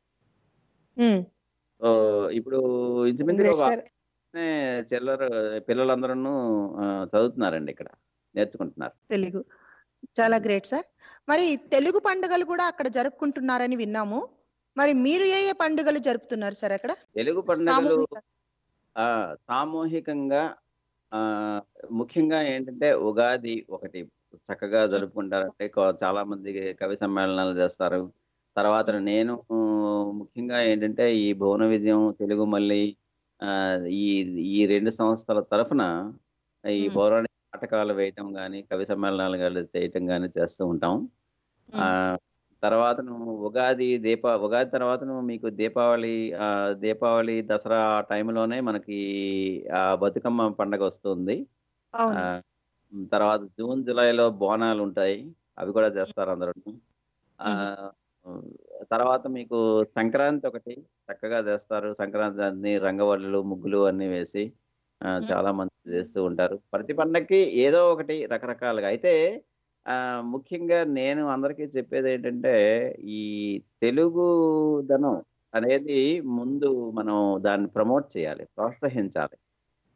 ఉమ్, సో ఇప్పుడు ఇంచుమించు గ్రేట్ ఒక సార్. ఆరునే చిల్లర పిల్లలందరూ చదువుతున్నారండి, ఇక్కడ నేర్చుకుంటున్నారు. తెలుగు చాలా గ్రేట్ సార్. మరి తెలుగు పండుగలు కూడా అక్కడ జరుపుకుంటున్నారని విన్నాము. మరి మీరు ఏ ఏ పండుగలు జరుపుతున్నారు సార్ అక్కడ? తెలుగు పండుగలు సామూహిక. ఆ సామూహికంగా ఆ ముఖ్యంగా ఏంటంటే ఉగాది ఒకటి చక్కగా ఉమ్, జరుపుకుంటారంటే కొ- చాలా మంది కవి సమ్మేళనాలు చేస్తారు. తర్వాత ఉమ్, నేను ఆ, ముఖ్యంగా ఏంటంటే ఈ భువన విజయం తెలుగు మళ్ళీ ఆ ఈ ఈ రెండు సంస్థల తరఫున ఈ ఉమ్, పౌరాణిక నాటకాలు వేయటం కానీ కవి సమ్మేళనాలు కానీ చేయటం కానీ చేస్తూ ఉంటాం. ఆ ఉమ్, తర్వాత ఉగాది దీపా ఉగాది తర్వాత మీకు దీపావళి ఆ దీపావళి దసరా ఆ టైంలోనే మనకి ఆ బతుకమ్మ పండగ వస్తుంది. ఆ అవును. ఉమ్, తర్వాత జూన్ జూలైలో బోనాలు ఉంటాయి, అవి కూడా చేస్తారు అందరూ. ఆ ఉమ్, ఉమ్, తర్వాత మీకు సంక్రాంతి ఒకటి చక్కగా చేస్తారు. సంక్రాంతి అన్ని రంగవల్లులు ముగ్గులు అన్ని వేసి ఆ, ఉమ్, చాలా మంది చేస్తూ ఉంటారు. ప్రతి పండక్కి ఏదో ఒకటి రకరకాలుగా. అయితే ఆ ముఖ్యంగా నేను అందరికీ చెప్పేది ఏంటంటే ఈ తెలుగు ధనం అనేది ముందు మనం దాన్ని ప్రమోట్ చేయాలి, ప్రోత్సహించాలి.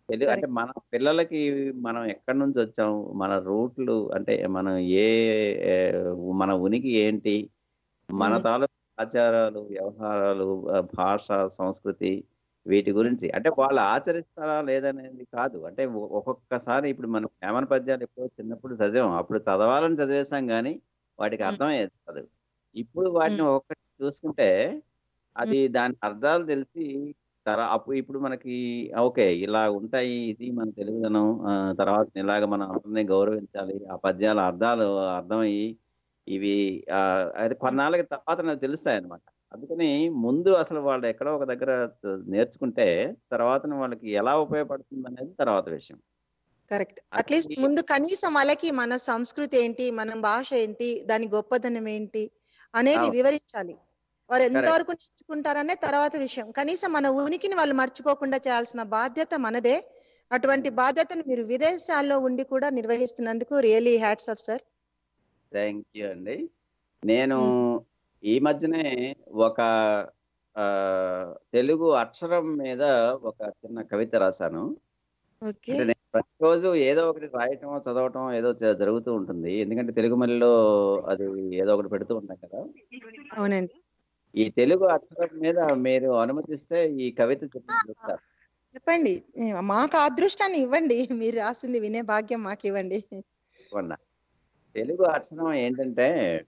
తెలుగు అంటే కరెక్ట్. మన పిల్లలకి మనం ఎక్కడి నుంచి వచ్చాం, మన రూట్లు అంటే మనం ఏ ఏ, మన ఉనికి ఏంటి, మన ఉమ్, తాలూకు ఆచారాలు, వ్యవహారాలు, ఆ, భాష, సంస్కృతి వీటి గురించి అంటే వాళ్ళు ఆచరిస్తారా లేదనేది కాదు. అంటే ఒ- ఒక్కొక్కసారి ఇప్పుడు మనం వేమన పద్యాలు ఎప్పుడో చిన్నప్పుడు చదివాం, అప్పుడు చదవాలని చదివేశాం కానీ వాటికి ఉమ్, అర్థమయ్యేది కాదు. ఇప్పుడు ఉమ్, వాటిని ఒక్కటి చూసుకుంటే ఉమ్, అది దాని అర్థాలు తెలిసి తర అప్పుడు ఇప్పుడు మనకి ఓకే ఇలా ఉంటాయి, ఇది మన తెలుగుదనం, ఆ, తర్వాత ఇలాగ మనం అందరినీ గౌరవించాలి, ఆ పద్యాల అర్థాలు అర్థమయ్యి ఇవి ఆ, అది ఉమ్. కొన్నాళ్ళకి తర్వాత నాకు తెలుస్తాయి అనమాట. అందుకని ముందు అసలు వాళ్ళు ఎక్కడో ఒక దగ్గర త- నేర్చుకుంటే తర్వాత వాళ్ళకి ఎలా ఉపయోగపడుతుంది అనేది తర్వాత విషయం. కరెక్ట్. అట్లీస్ట్ అది ముందు కనీసం వాళ్ళకి మన సంస్కృతి ఏంటి, మన భాష ఏంటి, దాని గొప్పదనం ఏంటి అనేది వివరించాలి. వారు కరెక్ట్. ఎంతవరకు నేర్చుకుంటారనే తర్వాత విషయం. కనీసం మన ఉనికిని వాళ్ళు మర్చిపోకుండా చేయాల్సిన బాధ్యత మనదే. అటువంటి బాధ్యతను మీరు విదేశాల్లో ఉండి కూడా నిర్వహిస్తున్నందుకు really hats off sir. Thank you అండి. నేను ఈ మధ్యనే ఒక ఆ, తెలుగు అక్షరం మీద ఒక చిన్న కవిత రాశాను. ఓకే. అంటే నేను ప్రతిరోజు ఏదో ఒకటి రాయటం, చదవటం ఏదో జ- జరుగుతూ ఉంటుంది. ఎందుకంటే తెలుగు మళ్ళీలో అది ఏదో ఒకటి పెడుతూ ఉంటాం కదా. అవునండి. ఈ తెలుగు అక్షరం మీద మీరు అనుమతిస్తే ఈ కవిత చెప్పి చెప్తారు. చెప్పండి. ఏ, మాకు ఆ అదృష్టాన్ని ఇవ్వండి. మీరు రాసింది వినే భాగ్యం మాకు ఇవ్వండి. తప్పకుండా. తెలుగు అక్షరం ఏంటంటే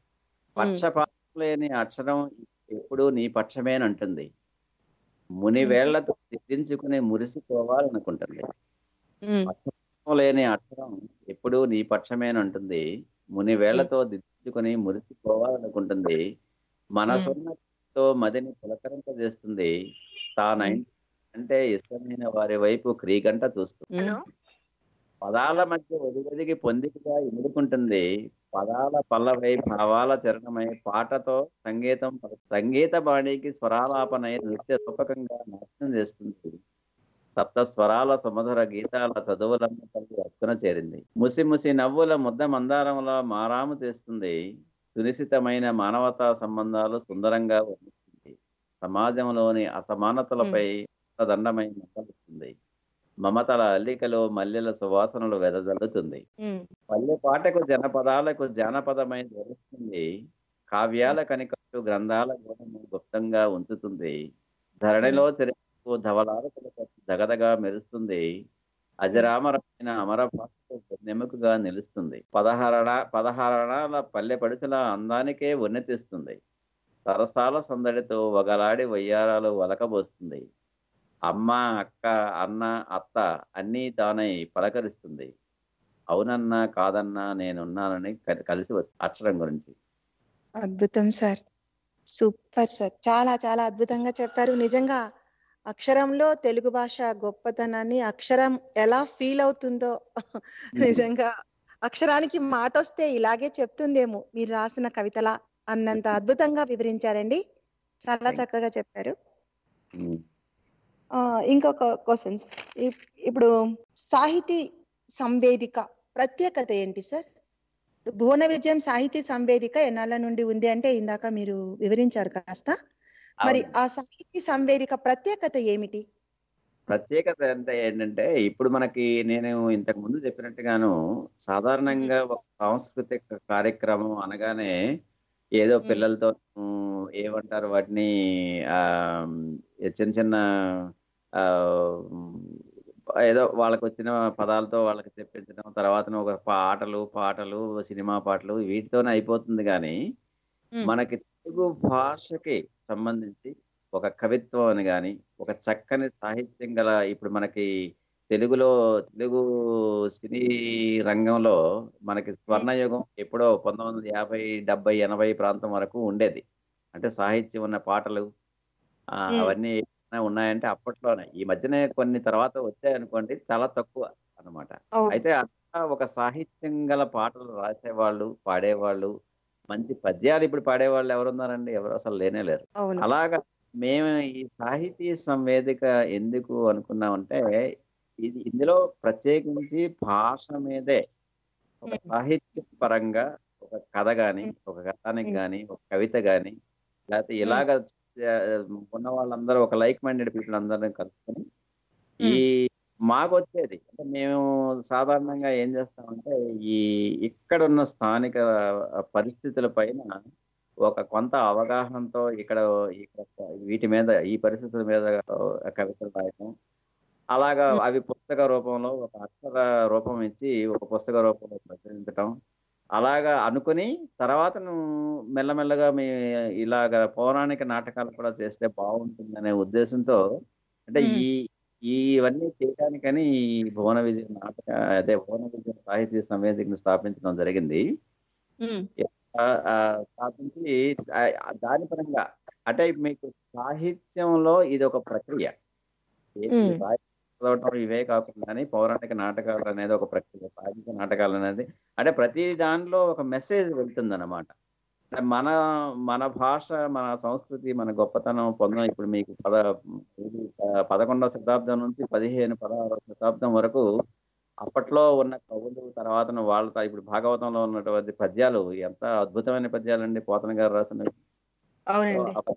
పక్షపాతం లేని అక్షరం ఎప్పుడూ నీ పక్షమేనంటుంది. ముని వేళ్లతో దిద్దించుకుని మురిసిపోవాలనుకుంటుంది. పక్షపాతం లేని అక్షరం ఎప్పుడూ నీ పక్షమేనంటుంది. ముని వేళ్లతో దిద్దించుకుని మురిసిపోవాలనుకుంటుంది. మనసున్నతో మదిని పులకరింపజేస్తుంది. తాన అంటే ఇష్టమైన వారి వైపు క్రీగంట చూస్తుంది. పదాల మధ్య ఒదిగొదిగి పొందికగా ఇముడుకుంటుంది. పదాల పల్లవై భావాల చరణమై పాటతో సంగీతం పలు- సంగీత బాణికి స్వరాలాపనై నృత్య రూపకంగా నాట్యం చేస్తుంది. సప్త స్వరాల సుమధుర గీతాల చదువులమ్మ తల్లి అక్కున చేరింది. ముసి ముసి నవ్వుల ముద్ద మందారంలో మారాము చేస్తుంది. సునిశ్చితమైన మానవతా సంబంధాలు సుందరంగా వర్ణిస్తుంది. సమాజంలోని అసమానతలపై దండమై మందలిస్తుంది. మమతల అల్లికలో మల్లెల సువాసనలు వెదజల్లుతుంది. పల్లె పాటకు జనపదాలకు జానపదమై ధ్వనిస్తుంది. కావ్యాల కనికట్టు గ్రంథాల గోడను గుప్తంగా ఉంచుతుంది. ధరణిలో తిరుగు ధవలాలకు దగదగా మెరుస్తుంది. అజరామరమైన అమర భాషకు నెముకగా నిలుస్తుంది. పదహారణ పదహారణాల పల్లె పడుచుల అందానికే ఉన్నతిస్తుంది. సరసాల సందడితో వగలాడి వయ్యారాలు వలకబోస్తుంది. అమ్మ, అక్క, అన్న, అత్త అన్నీ తానై పలకరిస్తుంది. అవునన్నా కాదన్నా నేనున్నానని కలి- కలిసి వచ్చు అక్షరం గురించి. అద్భుతం సార్. Super sir. చాలా చాలా అద్భుతంగా చెప్పారు. నిజంగా అక్షరంలో తెలుగు భాష గొప్పతనాన్ని అక్షరం ఎలా ఫీల్ అవుతుందో నిజంగా అక్షరానికి మాట వస్తే ఇలాగే చెప్తుందేమో మీరు రాసిన కవితలా అన్నంత అద్భుతంగా వివరించారండి. చాలా చక్కగా చెప్పారు. ఉమ్. ఆ ఇంకొక క్వశ్చన్స్. ఇప్పుడు సాహితీ సంవేదిక ప్రత్యేకత ఏంటి సార్? భువన విజయం సాహితీ సంవేదిక ఎన్నాళ్ళ నుండి ఉంది అంటే ఇందాక మీరు వివరించారు కాస్త. మరి అవును. ఆ సాహితీ సంవేదిక ప్రత్యేకత ఏమిటి? ప్రత్యేకత అంటే ఏంటంటే ఇప్పుడు మనకి నేను ఇంతకు ముందు చెప్పినట్టుగాను సాధారణంగా ఒక సాంస్కృతిక కార్యక్రమం అనగానే ఏదో పిల్లలతో ఉమ్, ఏమంటారు వాటిని ఆ చిన్న చిన్న ఆ ఏదో వాళ్ళకి వచ్చిన పదాలతో వాళ్ళకి చెప్పించడం, తర్వాత ఒక పాటలు పాటలు సినిమా పాటలు వీటితోనే అయిపోతుంది. కానీ మనకి తెలుగు భాషకి సంబంధించి ఒక కవిత్వం అని కానీ ఒక చక్కని సాహిత్యం గల ఇప్పుడు మనకి తెలుగులో తెలుగు సినీ రంగంలో మనకి స్వర్ణయుగం ఎప్పుడో పంతొమ్మిది వందల యాభై డెబ్బై ఎనభై ప్రాంతం వరకు ఉండేది. అంటే సాహిత్యం ఉన్న పాటలు ఆ, అవన్నీ ఉన్నాయంటే అప్పట్లోనే. ఈ మధ్యనే కొన్ని తర్వాత వచ్చాయనుకోండి, చాలా తక్కువ అన్నమాట. అయితే అట్లా ఒక సాహిత్యం గల పాటలు రాసేవాళ్ళు, పాడేవాళ్ళు, మంచి పద్యాలు ఇప్పుడు పాడేవాళ్ళు ఎవరున్నారండి? ఎవరు అసలు లేనే లేరు. అలాగా మేము ఈ సాహితీ సంవేదిక ఎందుకు అనుకున్నామంటే ఇది ఇందులో ప్రత్యేకించి భాష మీదే ఒక సాహిత్య పరంగా ఒక కథ గాని, ఒక కథానికి గాని, ఒక కవిత గాని, లేకపోతే ఇలాగ ఆ, ఉన్న వాళ్ళందరూ ఒక లైక్ మైండెడ్ పీపుల్ అందరినీ కలుసుకొని ఈ మాకు వచ్చేది అంటే మేము సాధారణంగా ఏం చేస్తామంటే ఈ ఇక్కడ ఉన్న స్థానిక పరిస్థితుల పైన ఒక కొంత అవగాహనతో ఇక్కడ ఇక్కడ వీటి మీద ఈ పరిస్థితుల మీద కవితలు రాయటం, అలాగా ఉమ్, అవి పుస్తక రూపంలో ఒక అక్షర రూపం ఇచ్చి ఒక పుస్తక రూపంలో ప్రచురించటం, అలాగా అనుకుని తర్వాత నువ్వు మెల్లమెల్లగా మీ ఇలాగ పౌరాణిక నాటకాలు కూడా చేస్తే బాగుంటుందనే ఉద్దేశంతో అంటే ఉమ్, ఈ ఈ ఇవన్నీ చేయడానికని ఈ భువన విజయ నాటక అదే భువన విజయ సాహితీ సమితిని స్థాపించడం జరిగింది. ఉమ్, ఆ, ఆ, స్థాపించి ఆ, దాని పరంగా అంటే మీకు సాహిత్యంలో ఇది ఒక ప్రక్రియ. ఏది ఉమ్, సాహిత్యం చదవటం ఇవే కాకుండా పౌరాణిక నాటకాలు అనేది ఒక ప్రక్రియ. సాహిత్య నాటకాలు అనేది అంటే ప్రతి దానిలో ఒక మెసేజ్ వెళ్తుంది అనమాట. మన మన భాష, మన సంస్కృతి, మన గొప్పతనం పొందడం ఇప్పుడు మీకు పద ఇది ప- పదకొండవ శతాబ్దం నుంచి పదిహేను పదహారవ శతాబ్దం వరకు అప్పట్లో ఉన్న కవులు, తర్వాత వాళ్ళ తా- ఇప్పుడు భాగవతంలో ఉన్నటువంటి పద్యాలు ఎంత అద్భుతమైన పద్యాలు అండి పోతన గారు రాసినవి. సో అవునండి. అప్ప-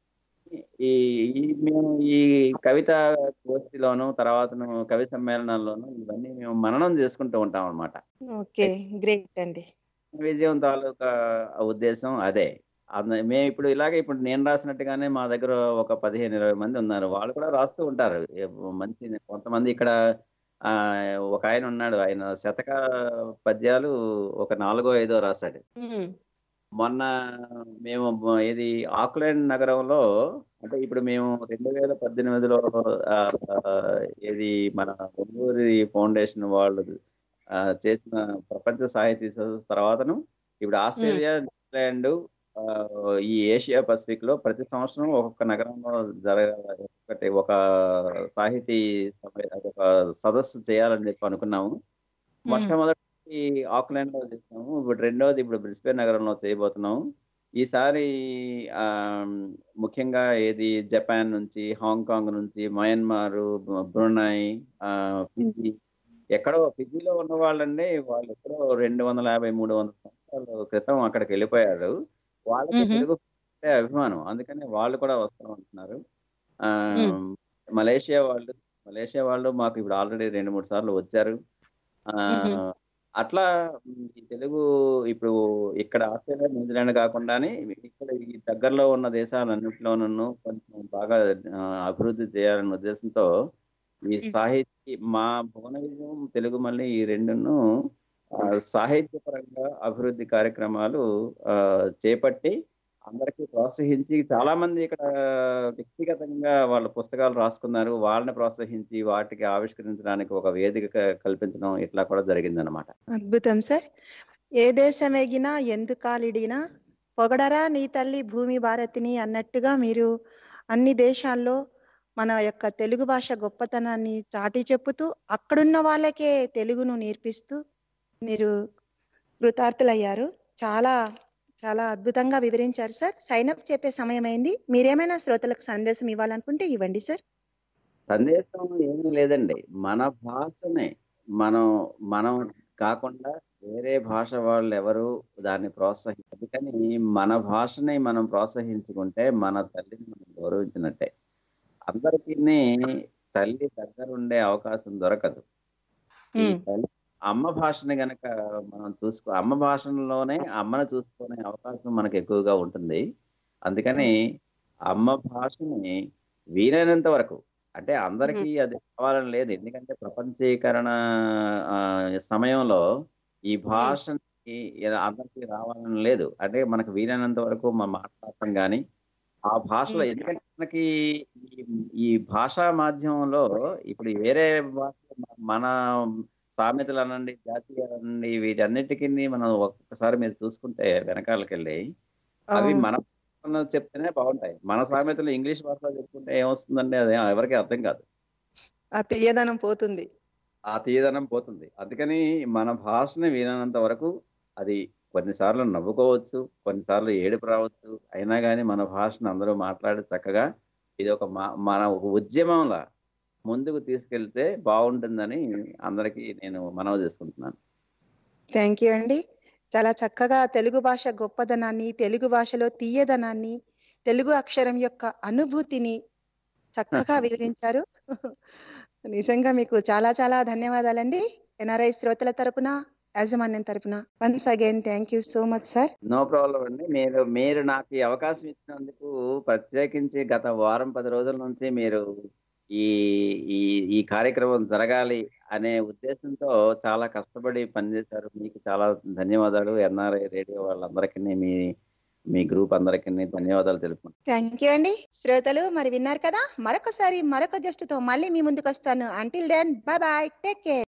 ఈ ఈ మేము ఈ కవిత గోష్ఠిలోను తర్వాత కవి సమ్మేళనాల్లోనూ ఇవన్నీ మేము మననం చేసుకుంటూ ఉంటాం అన్నమాట. ఓకే, గ్రేట్ అండి. విజయం తాలూకా ఉద్దేశం అదే. అన్న- మేము ఇప్పుడు ఇలాగే ఇప్పుడు నేను రాసినట్టుగానే మా దగ్గర ఒక పదిహేను ఇరవై మంది ఉన్నారు. వాళ్ళు కూడా రాస్తూ ఉంటారు. ఏ- మంచి కొంతమంది ఇక్కడ ఆ ఒక ఆయన ఉన్నాడు, ఆయన శతక పద్యాలు ఒక నాలుగో ఐదో రాశాడు. ఉమ్, మొన్న మేము మ- ఇది ఆక్లాండ్ నగరంలో అంటే ఇప్పుడు మేము రెండు వేల పద్దెనిమిదిలో ఆ, ఆ, ఇది మన ఒంగూరి ఫౌండేషన్ వాళ్ళు ఆ, చేసిన ప్రపంచ సాహితీ సదస్సు తర్వాతను ఇప్పుడు ఉమ్, ఆస్ట్రేలియా, న్యూజిలాండ్, ఆ, ఈ ఏషియా పసిఫిక్ లో ప్రతి సంవత్సరం ఒక్కొక్క నగరంలో జరగ ఒకటి ఒక సాహితీ సమ్మే- ఒక సదస్సు చేయాలని చెప్పి అనుకున్నాము. ఉమ్, మొట్టమొదటి ఆక్లాండ్ లో చేసాము. ఇప్పుడు రెండోది ఇప్పుడు బ్రిస్బేన్ నగరంలో చేయబోతున్నాము. ఈసారి ఆ ముఖ్యంగా ఏది జపాన్ నుంచి, హాంకాంగ్ నుంచి, మయన్మార్, బ్రునై, ఆ ఉమ్, ఫిజీ, ఎక్కడో ఫిజీలో ఉన్న వాళ్ళండి, వాళ్ళు ఎక్కడో రెండు వందల యాభై మూడు వందల సంవత్సరాల క్రితం అక్కడికి వెళ్ళిపోయారు. వాళ్ళకి ఉమ్, తెలుగు అంటే అభిమానం, అందుకని వాళ్ళు కూడా వస్తాం అంటున్నారు. ఆ ఉమ్, మలేషియా వాళ్ళు మలేషియా వాళ్ళు మాకు ఇప్పుడు ఆల్రెడీ రెండు మూడు సార్లు వచ్చారు. ఆ ఉమ్, అట్లా ఉమ్, ఈ తెలుగు ఇప్పుడు ఇక్కడ ఆస్ట్రేలియా, న్యూజిలాండ్ కాకుండానే ఇక్కడ ఈ దగ్గరలో ఉన్న దేశాలన్నింటిలోనూ కొంచెం బాగా ఆ, అభివృద్ధి చేయాలనే ఉద్దేశంతో ఈ ఉమ్. సాహిత్య మా భువన విజయం తెలుగు మళ్ళీ ఈ రెండును ఆ, సాహిత్యపరంగా అభివృద్ధి కార్యక్రమాలు ఆ, చేపట్టి అందరికీ ప్రోత్సహించి చాలా మంది ఇక్కడ వ్యక్తిగతంగా వాళ్ళ పుస్తకాలు రాసుకున్నారు. వాళ్ళని ప్రోత్సహించి వాటికి ఆవిష్కరించడానికి ఒక వేదిక క- కల్పించడం ఇట్లా కూడా జరిగిందనమాట. అద్భుతం సార్. ఏ దేశం ఎగినా ఎందుకాలిడినా పొగడరా నీ తల్లి భూమి భారతిని అన్నట్టుగా మీరు అన్ని దేశాల్లో మన యొక్క తెలుగు భాష గొప్పతనాన్ని చాటి చెప్పుతూ అక్కడున్న వాళ్ళకే తెలుగును నేర్పిస్తూ మీరు కృతార్థులయ్యారు. చాలా చాలా అద్భుతంగా వివరించారు సార్. సైన్ అప్ చెప్పే సమయం అయింది. మీరేమైనా శ్రోతలకు సందేశం ఇవ్వాలనుకుంటే ఇవ్వండి సార్. సందేశం ఏమీ లేదండి. మన భాషనే మనం మనం కాకుండా వేరే భాష వాళ్ళు ఎవరు దాన్ని ప్రోత్సహించారు. అందుకని మన భాషని మనం ప్రోత్సహించుకుంటే మన తల్లిని మనం గౌరవించినట్టే. అందరికీ తల్లి దగ్గర ఉండే అవకాశం దొరకదు. ఈ ఉమ్, తల్లి అమ్మ భాషని గనక మనం చూసుకో అమ్మ భాషలోనే అమ్మను చూసుకునే అవకాశం మనకు ఎక్కువగా ఉంటుంది. అందుకని అమ్మ భాషని వీలైనంత వరకు అంటే అందరికీ అది కావాలని లేదు. ఎందుకంటే ప్రపంచీకరణ ఆ, సమయంలో ఈ భాషని ఇలా అందరికీ రావాలని లేదు. అంటే మనకు వీలైనంత వరకు మనం మాట్లాడటం కానీ ఆ భాషలో, ఉమ్, ఎందుకంటే మనకి ఈ ఈ భాషా మాధ్యమంలో ఇప్పుడు వేరే భాష మన సామెతలు అనండి, జాతీయాలు అనండి, వీటన్నిటికీ మనం ఒక్కసారి మీరు చూసుకుంటే వెనకాలకి వెళ్ళి అవి అవును. మన భాషలో చెప్తేనే బాగుంటాయి. మన సామెతలు ఇంగ్లీష్ భాషలో చెప్పుకుంటే ఏమొస్తుందండి, అది ఎవరికి అర్థం కాదు. ఆ తీయదనం పోతుంది. ఆ తీయదనం పోతుంది. అందుకని మన భాషని వీలైనంత వరకు అది కొన్నిసార్లు నవ్వుకోవచ్చు, కొన్నిసార్లు ఏడుపు రావచ్చు, అయినా కానీ మన భాషను అందరూ మాట్లాడి చక్కగా ఇది ఒక మా- మన ఒక ఉద్యమంలా ముందుకు తీసుకెళ్తే బాగుంటుందని అందరికీ నేను మనవి చేసుకుంటున్నాను. థ్యాంక్ యూ అండి. చాలా చక్కగా తెలుగు భాష గొప్పదనాన్ని, తెలుగు భాషలో తీయదనాన్ని, తెలుగు అక్షరం యొక్క అనుభూతిని చక్కగా వివరించారు. నిజంగా మీకు చాలా చాలా ధన్యవాదాలండి. ఎన్ఆర్ఐ శ్రోతల తరపున, యాజమాన్యం తరపున once again thank you so much sir. No problem అండి. మీరు మీరు నాకు ఈ అవకాశం ఇచ్చినందుకు ప్రత్యేకించి గత వారం పది రోజుల నుంచి మీరు ఈ ఈ ఈ కార్యక్రమం జరగాలి అనే ఉద్దేశంతో చాలా కష్టపడి పనిచేశారు. మీకు చాలా ధన్యవాదాలు. ఎన్ఆర్ఐ రేడియో వాళ్ళందరికీ, మీ మీ గ్రూప్ అందరికీ ధన్యవాదాలు తెలుపుకుంటాను. థ్యాంక్ యూ అండి. శ్రోతలు మరి విన్నారు కదా, మరొకసారి మరొక గెస్ట్ తో మళ్ళీ మీ ముందుకు వస్తాను. Until then bye bye, take care.